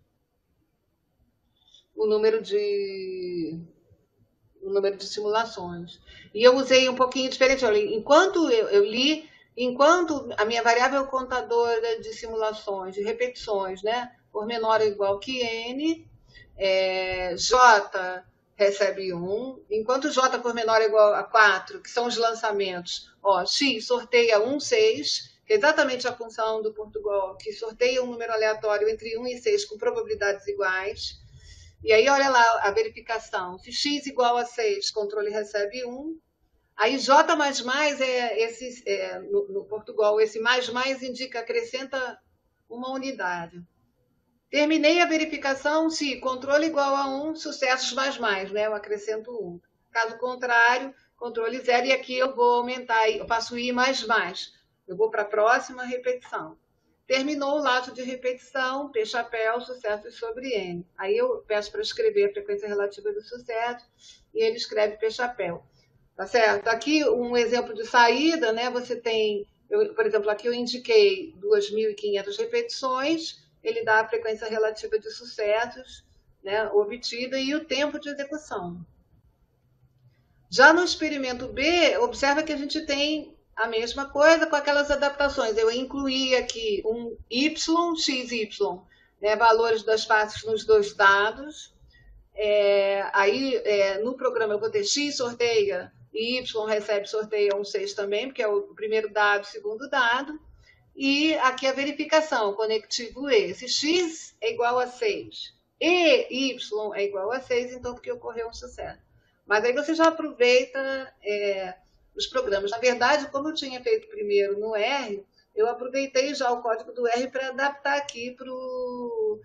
o número de o número de simulações. E eu usei um pouquinho diferente. Olha, enquanto eu, eu li, enquanto a minha variável contadora de simulações, de repetições, né, por menor ou igual que N, é, J recebe um, enquanto J por menor ou igual a quatro, que são os lançamentos, ó, X sorteia um, seis, que é exatamente a função do Portugal, que sorteia um número aleatório entre um e seis com probabilidades iguais. E aí, olha lá a verificação. Se X igual a seis, controle recebe um. Aí J mais mais, é esse, é, no, no Portugal, esse mais mais indica, acrescenta uma unidade. Terminei a verificação, se controle igual a um, sucessos mais mais, né? Eu acrescento um. Caso contrário, controle zero, e aqui eu vou aumentar, eu faço I mais mais. Eu vou para a próxima repetição. Terminou o laço de repetição, P chapéu, sucessos sobre N. Aí eu peço para escrever a frequência relativa do sucesso e ele escreve P chapéu. Tá certo? Aqui um exemplo de saída, né? Você tem, eu, por exemplo, aqui eu indiquei duas mil e quinhentas repetições, ele dá a frequência relativa de sucessos, né, obtida e o tempo de execução. Já no experimento B, observa que a gente tem a mesma coisa com aquelas adaptações. Eu incluí aqui um Y, X Y, né, valores das faces nos dois dados. É, aí, é, no programa, eu vou ter X sorteia e Y recebe sorteia um seis também, porque é o primeiro dado, o segundo dado. E aqui a verificação, conectivo E. Se X é igual a seis e Y é igual a seis, então porque ocorreu um sucesso. Mas aí você já aproveita... É, os programas. Na verdade, como eu tinha feito primeiro no R, eu aproveitei já o código do R para adaptar aqui para o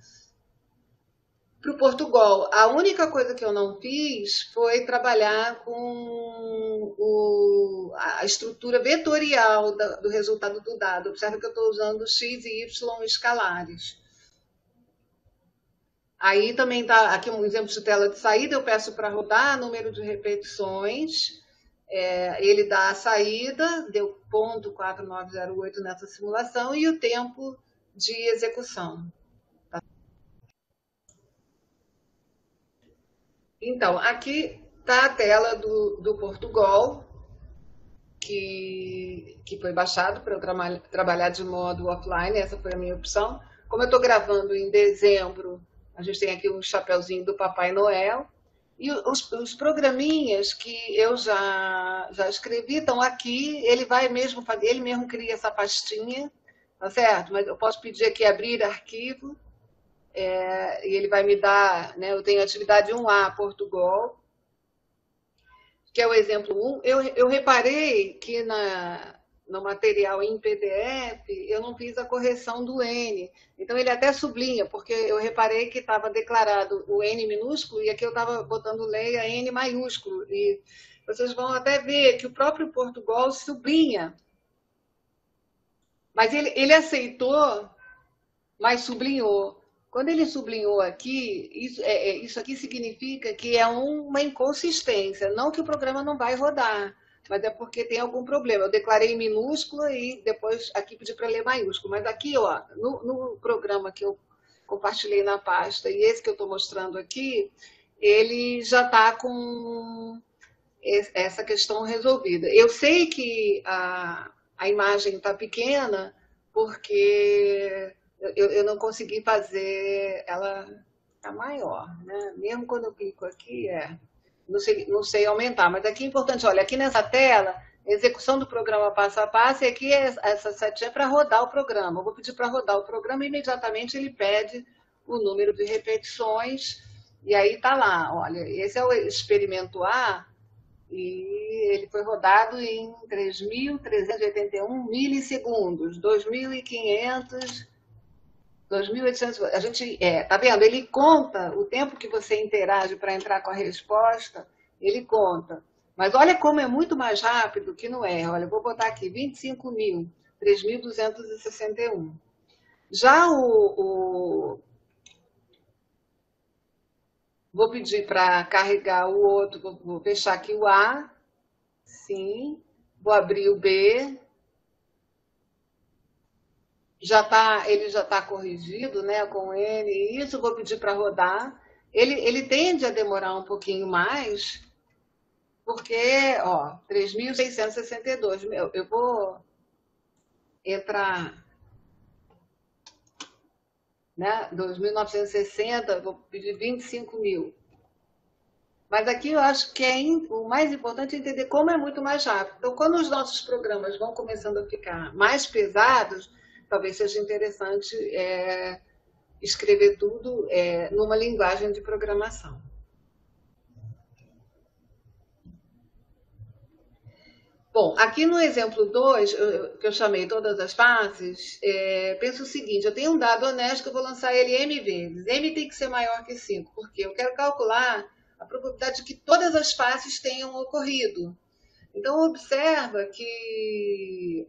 Portugal. A única coisa que eu não fiz foi trabalhar com o, a estrutura vetorial da, do resultado do dado. Observe que eu estou usando X e Y escalares. Aí também está aqui um exemplo de tela de saída, eu peço para rodar número de repetições. É, ele dá a saída, deu ponto quatro nove zero oito nessa simulação, e o tempo de execução. Tá? Então, aqui está a tela do, do Portugal. que, que foi baixado para eu tra trabalhar de modo offline, essa foi a minha opção. Como eu estou gravando em dezembro, a gente tem aqui um chapeuzinho do Papai Noel, e os, os programinhas que eu já, já escrevi estão aqui, ele vai mesmo fazer, ele mesmo cria essa pastinha, tá certo? Mas eu posso pedir aqui abrir arquivo, é, e ele vai me dar, né, eu tenho atividade um A, Portugal, que é o exemplo um. Eu, eu reparei que na, no material em P D F eu não fiz a correção do N. Então ele até sublinha, porque eu reparei que estava declarado o N minúsculo e aqui eu estava botando Leia N maiúsculo. E vocês vão até ver que o próprio Portugal sublinha. Mas ele, ele aceitou, mas sublinhou. Quando ele sublinhou aqui, isso, é, isso aqui significa que é uma inconsistência, não que o programa não vai rodar, mas é porque tem algum problema. Eu declarei minúscula e depois aqui pedi para ler maiúsculo. Mas aqui, ó, no, no programa que eu compartilhei na pasta e esse que eu estou mostrando aqui, ele já está com essa questão resolvida. Eu sei que a, a imagem está pequena porque eu, eu não consegui fazer ela tá maior, né? Mesmo quando eu clico aqui, é, não sei, não sei aumentar, mas aqui é importante, olha, aqui nessa tela, execução do programa passo a passo, e aqui é, essa setinha é para rodar o programa. Eu vou pedir para rodar o programa e imediatamente ele pede o número de repetições, e aí está lá, olha, esse é o experimento A, e ele foi rodado em três mil trezentos e oitenta e um milissegundos, dois mil e quinhentos dois mil e oitocentos, a gente, é, tá vendo? Ele conta o tempo que você interage para entrar com a resposta, ele conta. Mas olha como é muito mais rápido que no R. Olha, eu vou botar aqui vinte e cinco mil, três mil duzentos e sessenta e um. Já o... o vou pedir para carregar o outro, vou, vou fechar aqui o A, sim, vou abrir o B, já tá, ele já está corrigido, né, com N, isso, vou pedir para rodar. Ele, ele tende a demorar um pouquinho mais, porque, ó, três mil seiscentos e sessenta e dois, eu, eu vou entrar, né, dois mil novecentos e sessenta, vou pedir vinte e cinco mil. Mas aqui eu acho que é o mais importante é entender como é muito mais rápido. Então, quando os nossos programas vão começando a ficar mais pesados, talvez seja interessante é, escrever tudo é, numa linguagem de programação. Bom, aqui no exemplo dois, que eu chamei todas as faces, é, penso o seguinte, eu tenho um dado honesto que eu vou lançar ele M vezes. M tem que ser maior que cinco, porque eu quero calcular a probabilidade de que todas as faces tenham ocorrido. Então, observa que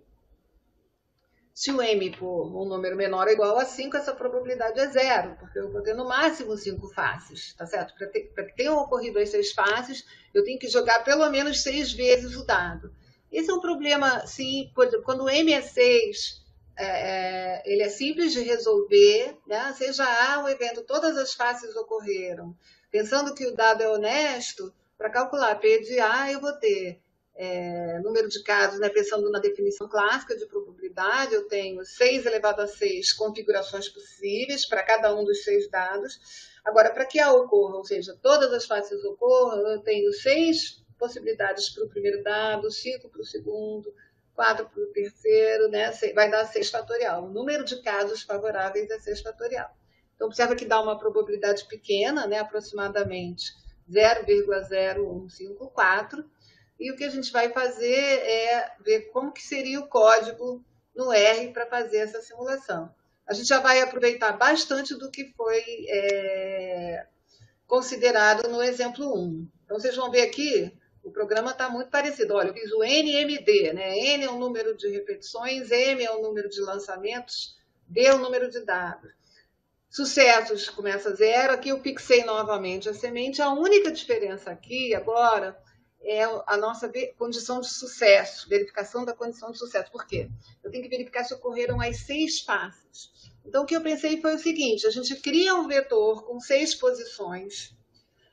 se o M for um número menor ou igual a cinco, essa probabilidade é zero, porque eu vou ter no máximo cinco faces, tá certo? Para que tenham ocorrido as seis faces, eu tenho que jogar pelo menos seis vezes o dado. Esse é um problema, sim, quando o M é seis, é, ele é simples de resolver, né? Seja A ou evento, todas as faces ocorreram. Pensando que o dado é honesto, para calcular P de A, eu vou ter é, número de casos, né, pensando na definição clássica de probabilidade, eu tenho seis elevado a seis configurações possíveis para cada um dos seis dados. Agora, para que A ocorra, ou seja, todas as faces ocorram, eu tenho seis possibilidades para o primeiro dado, cinco para o segundo, quatro para o terceiro, né? Vai dar seis fatorial. O número de casos favoráveis é seis fatorial. Então, observa que dá uma probabilidade pequena, né? Aproximadamente zero vírgula zero um cinco quatro. E o que a gente vai fazer é ver como que seria o código no R para fazer essa simulação. A gente já vai aproveitar bastante do que foi é, considerado no exemplo um. Então, vocês vão ver aqui, o programa está muito parecido. Olha, eu fiz o N M D, né? N é o número de repetições, M é o número de lançamentos, D é o número de dados. Sucessos começa zero, aqui eu fixei novamente a semente. A única diferença aqui, agora, é a nossa condição de sucesso, verificação da condição de sucesso. Por quê? Eu tenho que verificar se ocorreram as seis faces. Então, o que eu pensei foi o seguinte, a gente cria um vetor com seis posições,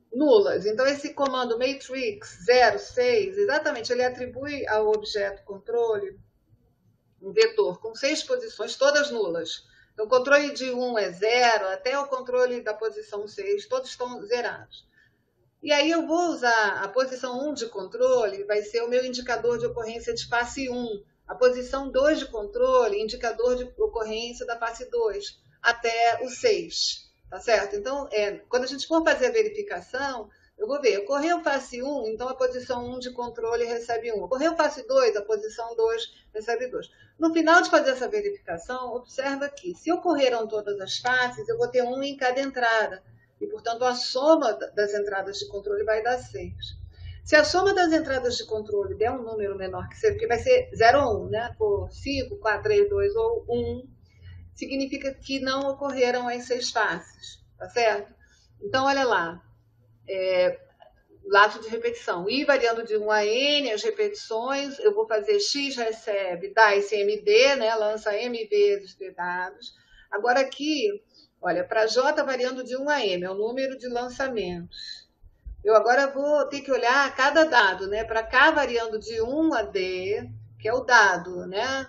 nulas. Então, esse comando matrix zero seis, exatamente, ele atribui ao objeto controle um vetor com seis posições, todas nulas. Então, o controle de um é zero, até o controle da posição seis, todos estão zerados. E aí eu vou usar a posição um de controle, vai ser o meu indicador de ocorrência de face um. A posição dois de controle, indicador de ocorrência da face dois, até o seis. Tá certo? Então, é, quando a gente for fazer a verificação, eu vou ver, ocorreu face um, então a posição um de controle recebe um. Ocorreu face dois, a posição dois recebe dois. No final de fazer essa verificação, observa que, se ocorreram todas as faces, eu vou ter um em cada entrada. E, portanto, a soma das entradas de controle vai dar seis. Se a soma das entradas de controle der um número menor que seis, porque vai ser zero ou um, né? Por cinco, quatro, três, dois ou um, significa que não ocorreram as seis faces, tá certo? Então, olha lá, é, laço de repetição, I variando de um a N, as repetições, eu vou fazer X recebe, dá esse M D, né? Lança M vezes D dados. Agora aqui, olha, para J variando de um a M, é o número de lançamentos. Eu agora vou ter que olhar cada dado, né? Para K variando de um a D, que é o dado, né?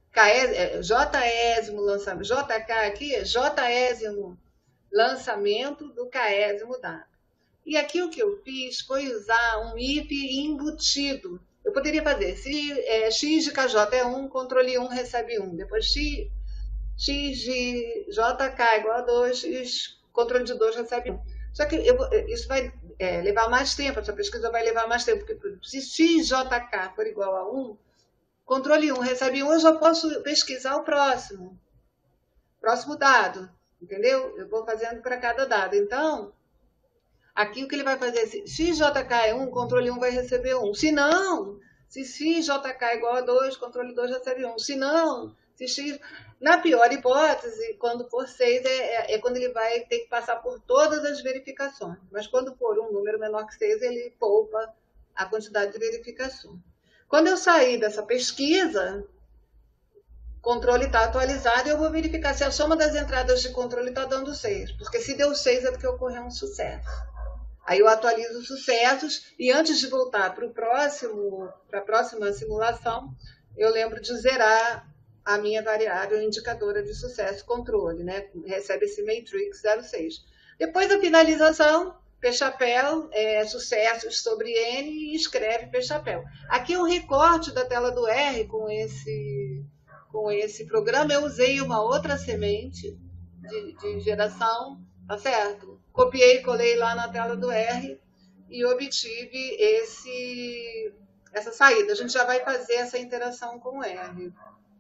Jésimo lançamento, J K aqui é Jésimo lançamento do Késimo dado. E aqui o que eu fiz foi usar um if embutido. Eu poderia fazer, se é, x de K J é um, controle um recebe um. Depois x, x de J K igual a dois, x, controle de dois recebe um. Só que eu, isso vai é, levar mais tempo, essa pesquisa vai levar mais tempo, porque se x J K for igual a um, controle um recebe um, eu já posso pesquisar o próximo. Próximo dado, entendeu? Eu vou fazendo para cada dado. Então, aqui o que ele vai fazer, se x J K é um, controle um vai receber um. Se não, se x J K é igual a dois, controle dois recebe um. Se não, se x... Na pior hipótese, quando for seis, é, é, é quando ele vai ter que passar por todas as verificações. Mas quando for um número menor que seis, ele poupa a quantidade de verificações. Quando eu sair dessa pesquisa, o controle está atualizado e eu vou verificar se a soma das entradas de controle está dando seis. Porque se deu seis é porque ocorreu um sucesso. Aí eu atualizo os sucessos e antes de voltar para o próximo, para a próxima simulação, eu lembro de zerar a minha variável indicadora de sucesso controle, né? Recebe esse matrix zero seis. Depois da finalização, P-chapéu, é, sucessos sobre N e escreve P-chapéu. Aqui um recorte da tela do R com esse, com esse programa. Eu usei uma outra semente de, de geração, tá certo? Copiei e colei lá na tela do R e obtive esse, essa saída. A gente já vai fazer essa interação com o R.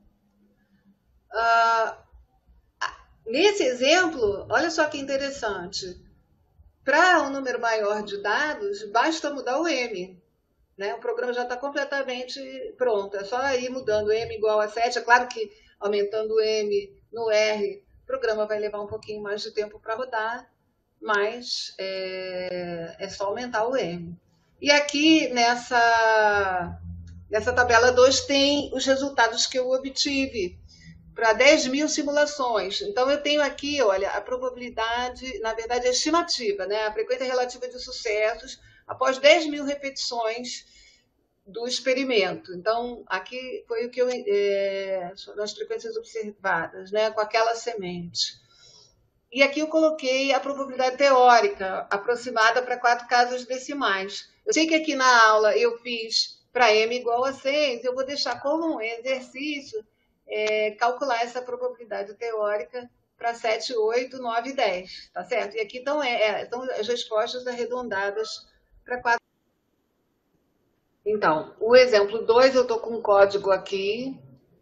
Uh, nesse exemplo, olha só que interessante. Para um número maior de dados, basta mudar o M. Né? O programa já está completamente pronto. É só ir mudando M igual a sete. É claro que aumentando o M no R, o programa vai levar um pouquinho mais de tempo para rodar, mas é, é só aumentar o M. E aqui nessa, nessa tabela dois tem os resultados que eu obtive para dez mil simulações. Então, eu tenho aqui, olha, a probabilidade, na verdade, a estimativa, né? A frequência relativa de sucessos após dez mil repetições do experimento. Então, aqui foi o que eu... É, nas frequências observadas, né? Com aquela semente. E aqui eu coloquei a probabilidade teórica, aproximada para quatro casas decimais. Eu sei que aqui na aula eu fiz para M igual a seis, eu vou deixar como um exercício É, calcular essa probabilidade teórica para sete, oito, nove e dez, tá certo? E aqui estão, é, estão as respostas arredondadas para quatro. Então, o exemplo dois, eu estou com um código aqui,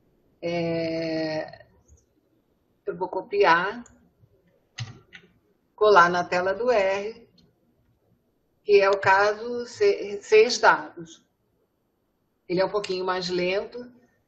é, eu vou copiar, colar na tela do R, que é o caso seis dados. Ele é um pouquinho mais lento,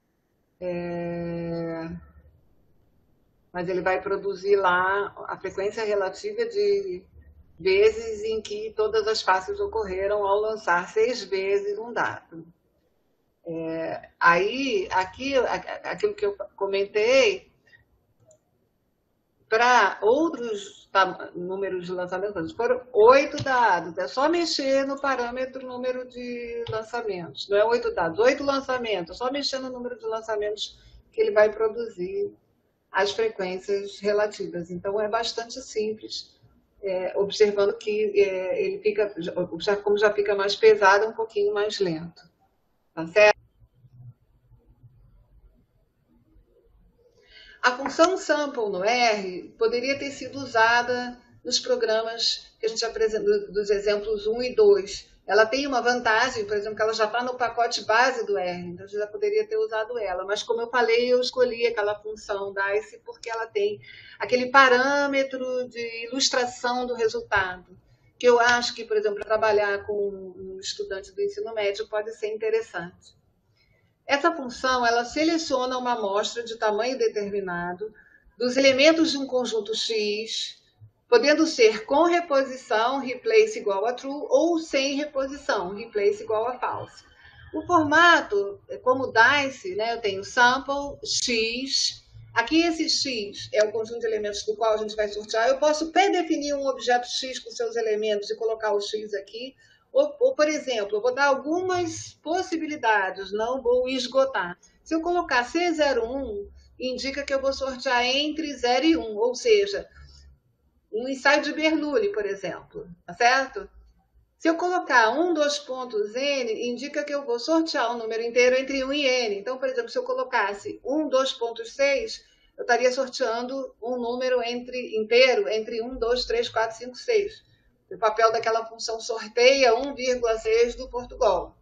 É... mas ele vai produzir lá a frequência relativa de vezes em que todas as faces ocorreram ao lançar seis vezes um dado. É... Aí, aqui, aquilo que eu comentei, para outros números de lançamentos, foram oito dados. É só mexer no parâmetro número de lançamentos. Não é oito dados, oito lançamentos. É só mexer no número de lançamentos que ele vai produzir as frequências relativas. Então, é bastante simples, é, observando que é, ele fica, já, como já fica mais pesado, é um pouquinho mais lento. Tá certo? A função sample no R poderia ter sido usada nos programas que a gente apresentou, dos exemplos um e dois. Ela tem uma vantagem, por exemplo, que ela já está no pacote base do R, então a gente já poderia ter usado ela. Mas, como eu falei, eu escolhi aquela função DICE porque ela tem aquele parâmetro de ilustração do resultado, que eu acho que, por exemplo, trabalhar com um estudante do ensino médio pode ser interessante. Essa função, ela seleciona uma amostra de tamanho determinado dos elementos de um conjunto X, podendo ser com reposição, replace igual a true, ou sem reposição, replace igual a false. O formato, como DICE, né, eu tenho sample, X. Aqui esse X é o conjunto de elementos do qual a gente vai sortear. Eu posso pré-definir um objeto X com seus elementos e colocar o X aqui. Ou, ou, por exemplo, eu vou dar algumas possibilidades, não vou esgotar. Se eu colocar C zero um, indica que eu vou sortear entre zero e um, ou seja, um ensaio de Bernoulli, por exemplo, tá certo? Se eu colocar um, dois pontos N, indica que eu vou sortear um número inteiro entre um e N. Então, por exemplo, se eu colocasse um, dois pontos seis, eu estaria sorteando um número entre, inteiro entre um, dois, três, quatro, cinco, seis. O papel daquela função sorteia um vírgula seis do Portugal.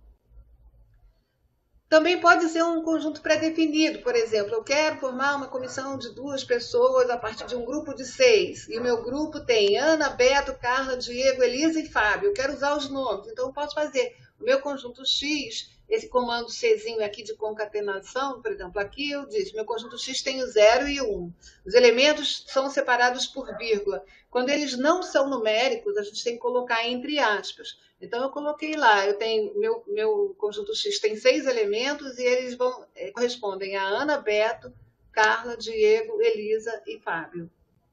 Também pode ser um conjunto pré-definido. Por exemplo, eu quero formar uma comissão de duas pessoas a partir de um grupo de seis. E o meu grupo tem Ana, Beto, Carla, Diego, Elisa e Fábio. Eu quero usar os nomes. Então, eu posso fazer o meu conjunto X, esse comando Czinho aqui de concatenação, por exemplo, aqui eu disse, meu conjunto X tem o zero e o um. Os elementos são separados por vírgula. Quando eles não são numéricos, a gente tem que colocar entre aspas. Então, eu coloquei lá, eu tenho, meu, meu conjunto X tem seis elementos e eles vão, é, correspondem a Ana, Beto, Carla, Diego, Elisa e Fábio.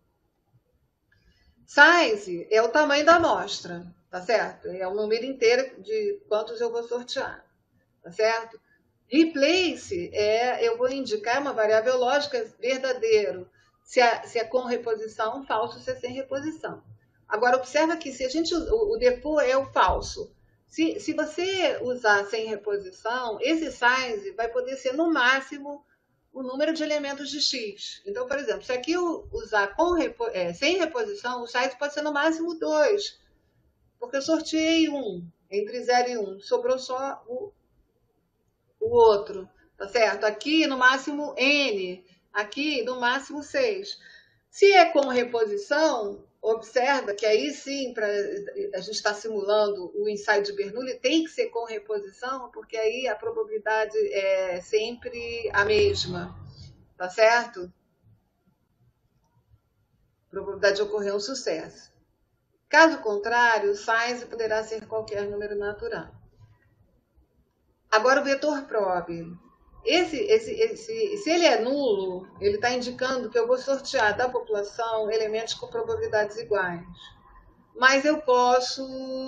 Size é o tamanho da amostra, tá certo? É o número inteiro de quantos eu vou sortear, tá certo? Replace é, eu vou indicar uma variável lógica verdadeiro, se é, se é com reposição, falso, se é sem reposição. Agora, observa que se a gente, o, o default é o falso. Se, se você usar sem reposição, esse size vai poder ser, no máximo, o número de elementos de X. Então, por exemplo, se aqui eu usar com, é, sem reposição, o size pode ser no máximo dois. Porque eu sorteei um, entre zero e um. Sobrou só o, o outro, tá certo? Aqui, no máximo, N. Aqui, no máximo, seis. Se é com reposição, observa que aí sim, pra, a gente está simulando o ensaio de Bernoulli, tem que ser com reposição, porque aí a probabilidade é sempre a mesma, tá certo? Probabilidade de ocorrer um sucesso. Caso contrário, o size poderá ser qualquer número natural. Agora o vetor probe. Esse, esse, esse, se ele é nulo, ele está indicando que eu vou sortear da população elementos com probabilidades iguais. Mas eu posso,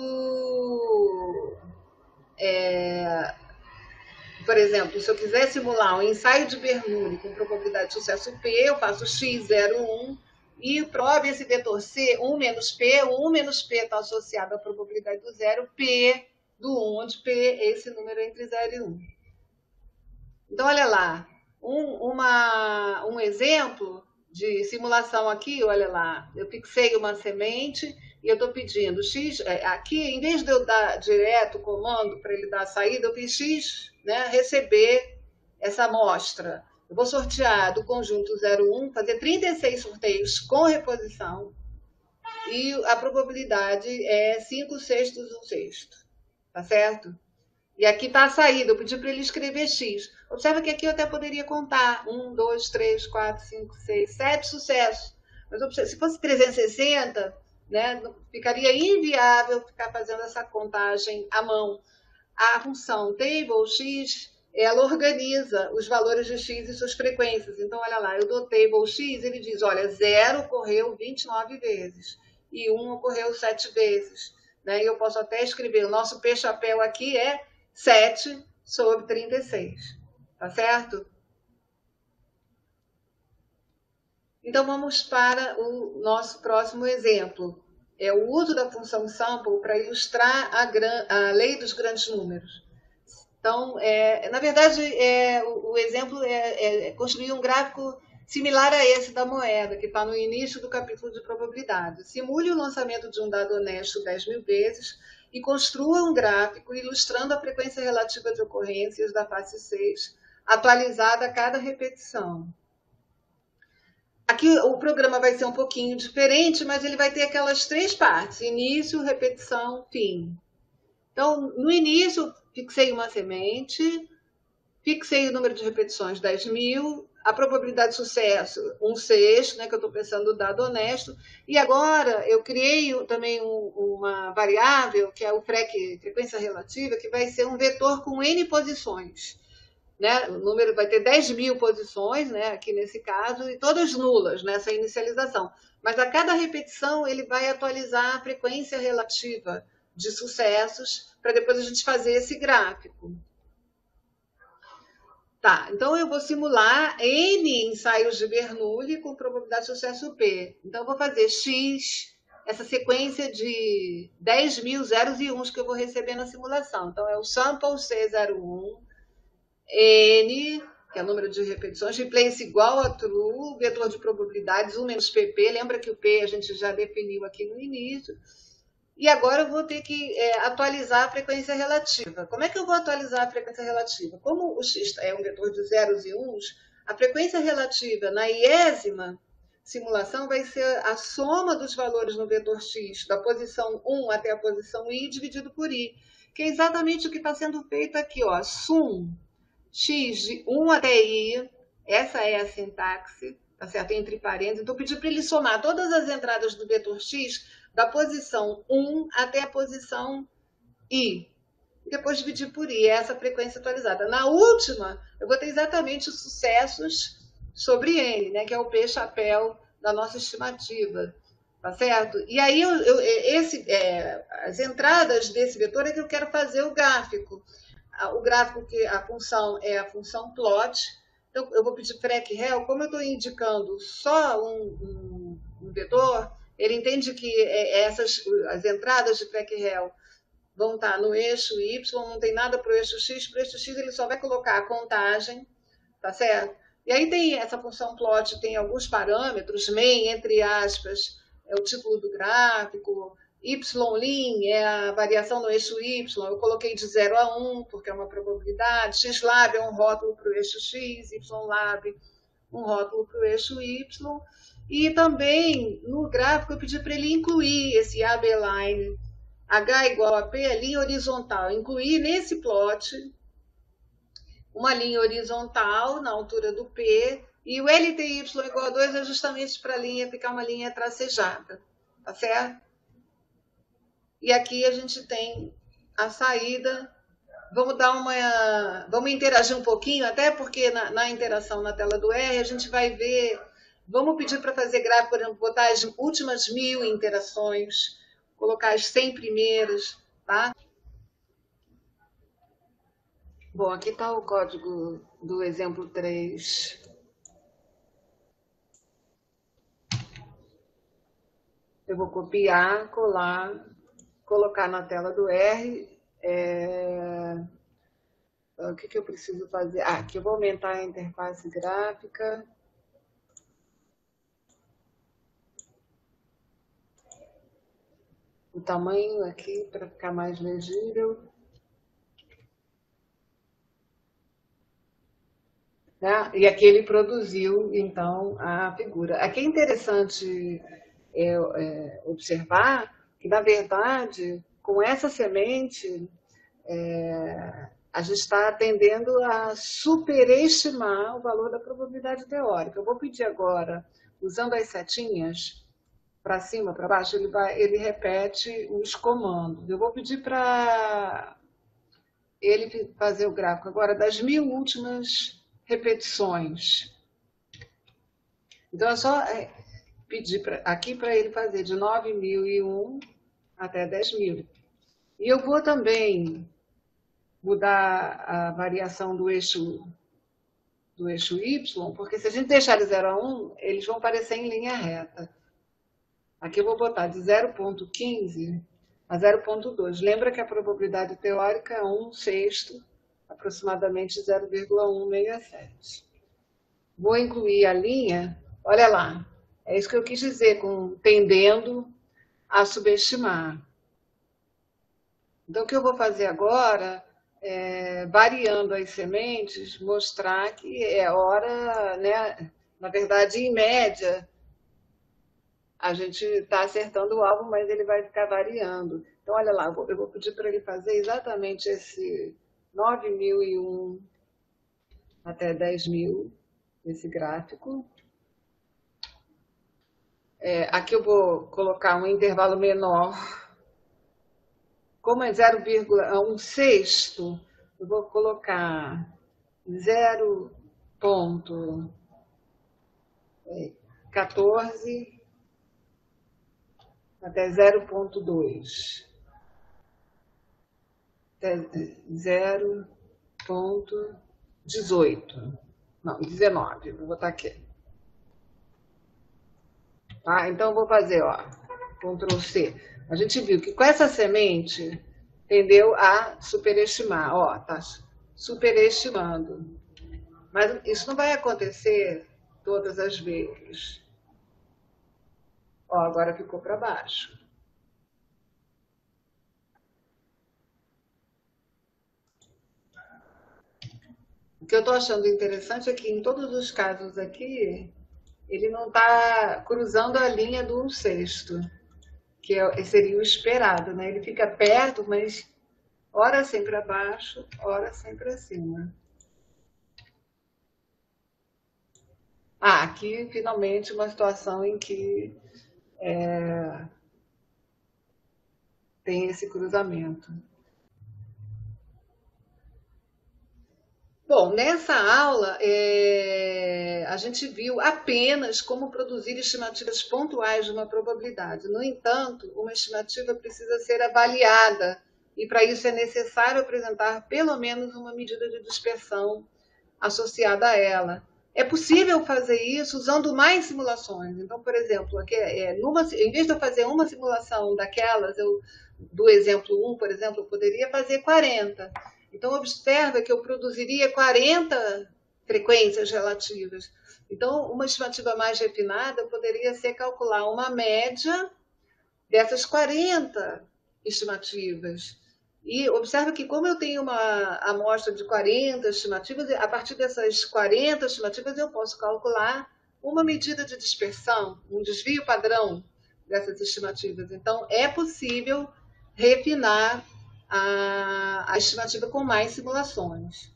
é, por exemplo, se eu quiser simular um ensaio de Bernoulli com probabilidade de sucesso P, eu faço X zero um e probe esse vetor C, um menos P, o um menos P está associado à probabilidade do zero, P do um, onde P é esse número entre zero e um. Então, olha lá, um, uma, um exemplo de simulação aqui, olha lá, eu fixei uma semente e eu estou pedindo X, aqui, em vez de eu dar direto o comando para ele dar a saída, eu fiz X, né, receber essa amostra. Eu vou sortear do conjunto zero um, fazer trinta e seis sorteios com reposição e a probabilidade é cinco sextos, um sexto, tá certo? E aqui está a saída, eu pedi para ele escrever X. Observa que aqui eu até poderia contar um, dois, três, quatro, cinco, seis, sete sucessos. Mas observa, se fosse trezentos e sessenta, né, ficaria inviável ficar fazendo essa contagem à mão. A função table X ela organiza os valores de x e suas frequências. Então, olha lá, eu dou table x, ele diz, olha, zero ocorreu vinte e nove vezes e um ocorreu sete vezes. Né? E eu posso até escrever, o nosso P-chapéu aqui é sete sobre trinta e seis. Tá certo? Então, vamos para o nosso próximo exemplo. É o uso da função sample para ilustrar a, gran... a lei dos grandes números. Então, é, na verdade, é, o, o exemplo é, é construir um gráfico similar a esse da moeda, que está no início do capítulo de probabilidade. Simule o lançamento de um dado honesto dez mil vezes e construa um gráfico ilustrando a frequência relativa de ocorrências da face seis, atualizada a cada repetição. Aqui o programa vai ser um pouquinho diferente, mas ele vai ter aquelas três partes: início, repetição, fim. Então, no início, fixei uma semente, fixei o número de repetições dez mil, a probabilidade de sucesso um sexto, né, que eu estou pensando no dado honesto, e agora eu criei também um, uma variável, que é o frec, frequência relativa, que vai ser um vetor com N posições. Né? O número vai ter dez mil posições, né, aqui nesse caso, e todas nulas nessa inicialização. Mas a cada repetição ele vai atualizar a frequência relativa de sucessos para depois a gente fazer esse gráfico. Tá, então eu vou simular N ensaios de Bernoulli com probabilidade de sucesso P. Então eu vou fazer X, essa sequência de dez mil zeros e uns que eu vou receber na simulação. Então é o sample C zero um, N, que é o número de repetições, replace igual a true, vetor de probabilidades, um menos P P, lembra que o P a gente já definiu aqui no início. E agora eu vou ter que é, atualizar a frequência relativa. Como é que eu vou atualizar a frequência relativa? Como o x é um vetor de zeros e uns, a frequência relativa na iésima simulação vai ser a soma dos valores no vetor x, da posição um até a posição i, dividido por i, que é exatamente o que está sendo feito aqui, ó, sum x de um até i, essa é a sintaxe, tá certo? Entre parênteses. Então, eu pedi para ele somar todas as entradas do vetor x da posição um até a posição i. E depois dividir por i, essa frequência atualizada. Na última, eu vou ter exatamente os sucessos sobre n, né? Que é o P-chapéu da nossa estimativa. Tá certo? E aí, eu, eu, esse, é, as entradas desse vetor é que eu quero fazer o gráfico. O gráfico, que a função é a função plot. Então, eu vou pedir frec-rel. Como eu estou indicando só um, um, um vetor, ele entende que essas, as entradas de frec-rel vão estar no eixo y, não tem nada para o eixo x. Para o eixo x, ele só vai colocar a contagem, tá certo? E aí tem essa função plot, tem alguns parâmetros, main, entre aspas, é o título do gráfico, Y-lim é a variação no eixo Y, eu coloquei de zero a um, porque é uma probabilidade, X-lab é um rótulo para o eixo X, Y-lab um rótulo para o eixo Y, e também no gráfico eu pedi para ele incluir esse A B-line, H igual a P, é linha horizontal, incluir nesse plot uma linha horizontal na altura do P, e o L T Y igual a dois é justamente para a linha ficar uma linha tracejada, tá certo? E aqui a gente tem a saída. Vamos dar uma. Vamos interagir um pouquinho, até porque na, na interação na tela do R a gente vai ver. Vamos pedir para fazer gráfico, por exemplo, botar as últimas mil interações, colocar as cem primeiras, tá? Bom, aqui está o código do exemplo três. Eu vou copiar, colar, colocar na tela do R. É... O que, que eu preciso fazer? Ah, aqui eu vou aumentar a interface gráfica. O tamanho aqui para ficar mais legível. Né? E aqui ele produziu, então, a figura. Aqui é interessante é, é, observar que, na verdade, com essa semente, é, a gente está tendendo a superestimar o valor da probabilidade teórica. Eu vou pedir agora, usando as setinhas, para cima, para baixo, ele, vai, ele repete os comandos. Eu vou pedir para ele fazer o gráfico agora das mil últimas repetições. Então, é só pedir pra, aqui para ele fazer de nove mil e um até dez mil. E eu vou também mudar a variação do eixo, do eixo Y, porque se a gente deixar de zero a um, eles vão aparecer em linha reta. Aqui eu vou botar de zero vírgula quinze a zero vírgula dois. Lembra que a probabilidade teórica é um sexto, aproximadamente zero vírgula cento e sessenta e sete. Vou incluir a linha, olha lá, é isso que eu quis dizer com tendendo a subestimar. Então, o que eu vou fazer agora é, variando as sementes, mostrar que é hora, né, na verdade, em média, a gente está acertando o alvo, mas ele vai ficar variando. Então, olha lá, eu vou, eu vou pedir para ele fazer exatamente esse nove mil e um até dez mil, esse gráfico. É, aqui eu vou colocar um intervalo menor. Como é zero vírgula um sexto, eu vou colocar zero vírgula quatorze até zero vírgula dois. Até zero vírgula dezoito. Não, dezenove. Vou botar aqui. Tá? Então, eu vou fazer, ó, control C. A gente viu que com essa semente tendeu a superestimar. Ó, tá superestimando. Mas isso não vai acontecer todas as vezes. Ó, agora ficou para baixo. O que eu estou achando interessante é que em todos os casos aqui, ele não está cruzando a linha do um sexto, que seria o esperado, né? Ele fica perto, mas ora sempre abaixo, ora sempre acima. Ah, aqui finalmente uma situação em que é, tem esse cruzamento. Bom, nessa aula é, a gente viu apenas como produzir estimativas pontuais de uma probabilidade. No entanto, uma estimativa precisa ser avaliada e para isso é necessário apresentar pelo menos uma medida de dispersão associada a ela. É possível fazer isso usando mais simulações. Então, por exemplo, aqui, é, numa, em vez de eu fazer uma simulação daquelas, eu, do exemplo um, por exemplo, eu poderia fazer quarenta. Então, observa que eu produziria quarenta frequências relativas. Então, uma estimativa mais refinada poderia ser calcular uma média dessas quarenta estimativas. E observa que, como eu tenho uma amostra de quarenta estimativas, a partir dessas quarenta estimativas eu posso calcular uma medida de dispersão, um desvio padrão dessas estimativas. Então, é possível refinar a, a estimativa com mais simulações.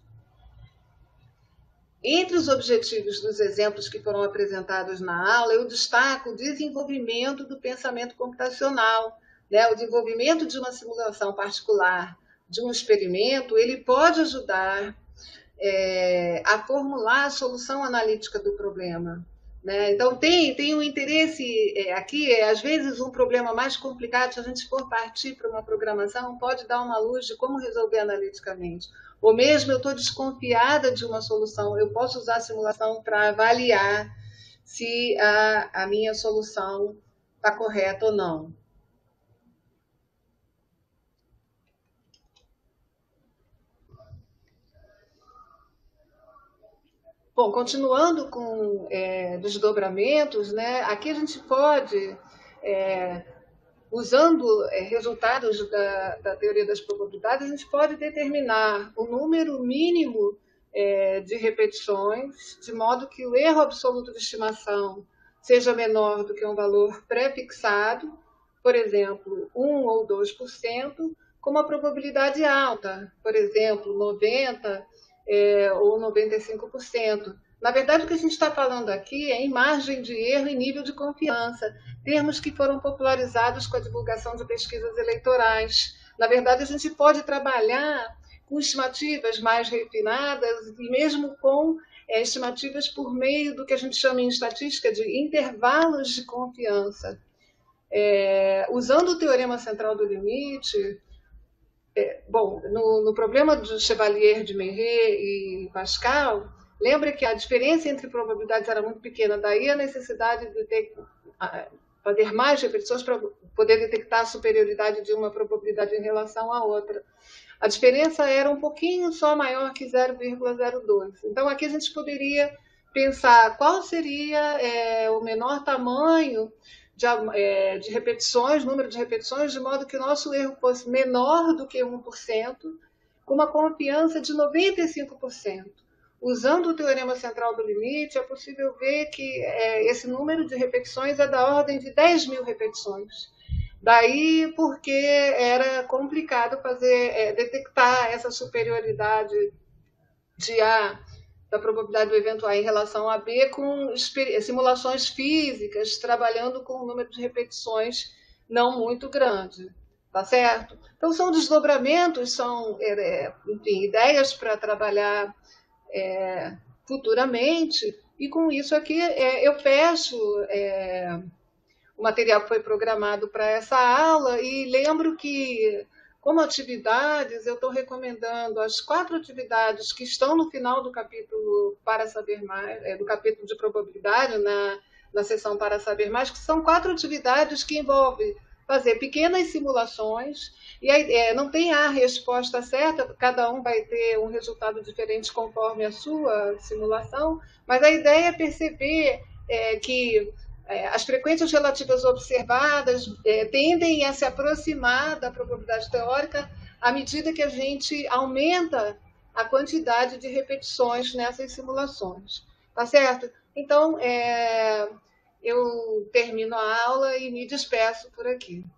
Entre os objetivos dos exemplos que foram apresentados na aula, eu destaco o desenvolvimento do pensamento computacional, né? O desenvolvimento de uma simulação particular, de um experimento, ele pode ajudar é, a formular a solução analítica do problema. Né? Então, tem, tem um interesse é, aqui, é, às vezes um problema mais complicado, se a gente for partir para uma programação, pode dar uma luz de como resolver analiticamente. Ou mesmo eu estou desconfiada de uma solução, eu posso usar a simulação para avaliar se a, a minha solução está correta ou não. Bom, continuando com é, desdobramentos, né? Aqui a gente pode, é, usando é, resultados da, da teoria das probabilidades, a gente pode determinar o número mínimo é, de repetições, de modo que o erro absoluto de estimação seja menor do que um valor pré-fixado, por exemplo, um ou dois por cento, com uma probabilidade alta, por exemplo, noventa por cento, É, ou noventa e cinco por cento. Na verdade, o que a gente está falando aqui é em margem de erro e nível de confiança, termos que foram popularizados com a divulgação de pesquisas eleitorais. Na verdade, a gente pode trabalhar com estimativas mais refinadas e mesmo com é, estimativas por meio do que a gente chama em estatística de intervalos de confiança. É, usando o teorema central do limite, é, bom, no, no problema do Chevalier de Méret e Pascal, lembra que a diferença entre probabilidades era muito pequena, daí a necessidade de ter, a, fazer mais repetições para poder detectar a superioridade de uma probabilidade em relação à outra. A diferença era um pouquinho só maior que zero vírgula zero dois. Então, aqui a gente poderia pensar qual seria é, o menor tamanho de, é, de repetições, número de repetições, de modo que o nosso erro fosse menor do que um por cento, com uma confiança de noventa e cinco por cento. Usando o teorema central do limite, é possível ver que é, esse número de repetições é da ordem de dez mil repetições. Daí porque era complicado fazer, é, detectar essa superioridade de A, da probabilidade do evento A em relação a B, com simulações físicas, trabalhando com um número de repetições não muito grande. Tá certo? Então, são desdobramentos, são é, enfim, ideias para trabalhar é, futuramente, e com isso aqui é, eu peço é, o material que foi programado para essa aula, e lembro que, como atividades, eu estou recomendando as quatro atividades que estão no final do capítulo para saber mais, é, do capítulo de probabilidade, na, na seção para saber mais, que são quatro atividades que envolvem fazer pequenas simulações, e aí, é, não tem a resposta certa, cada um vai ter um resultado diferente conforme a sua simulação, mas a ideia é perceber é, que é, as frequências relativas observadas é, tendem a se aproximar da probabilidade teórica à medida que a gente aumenta a quantidade de repetições nessas simulações. Tá certo? Então, é, eu termino a aula e me despeço por aqui.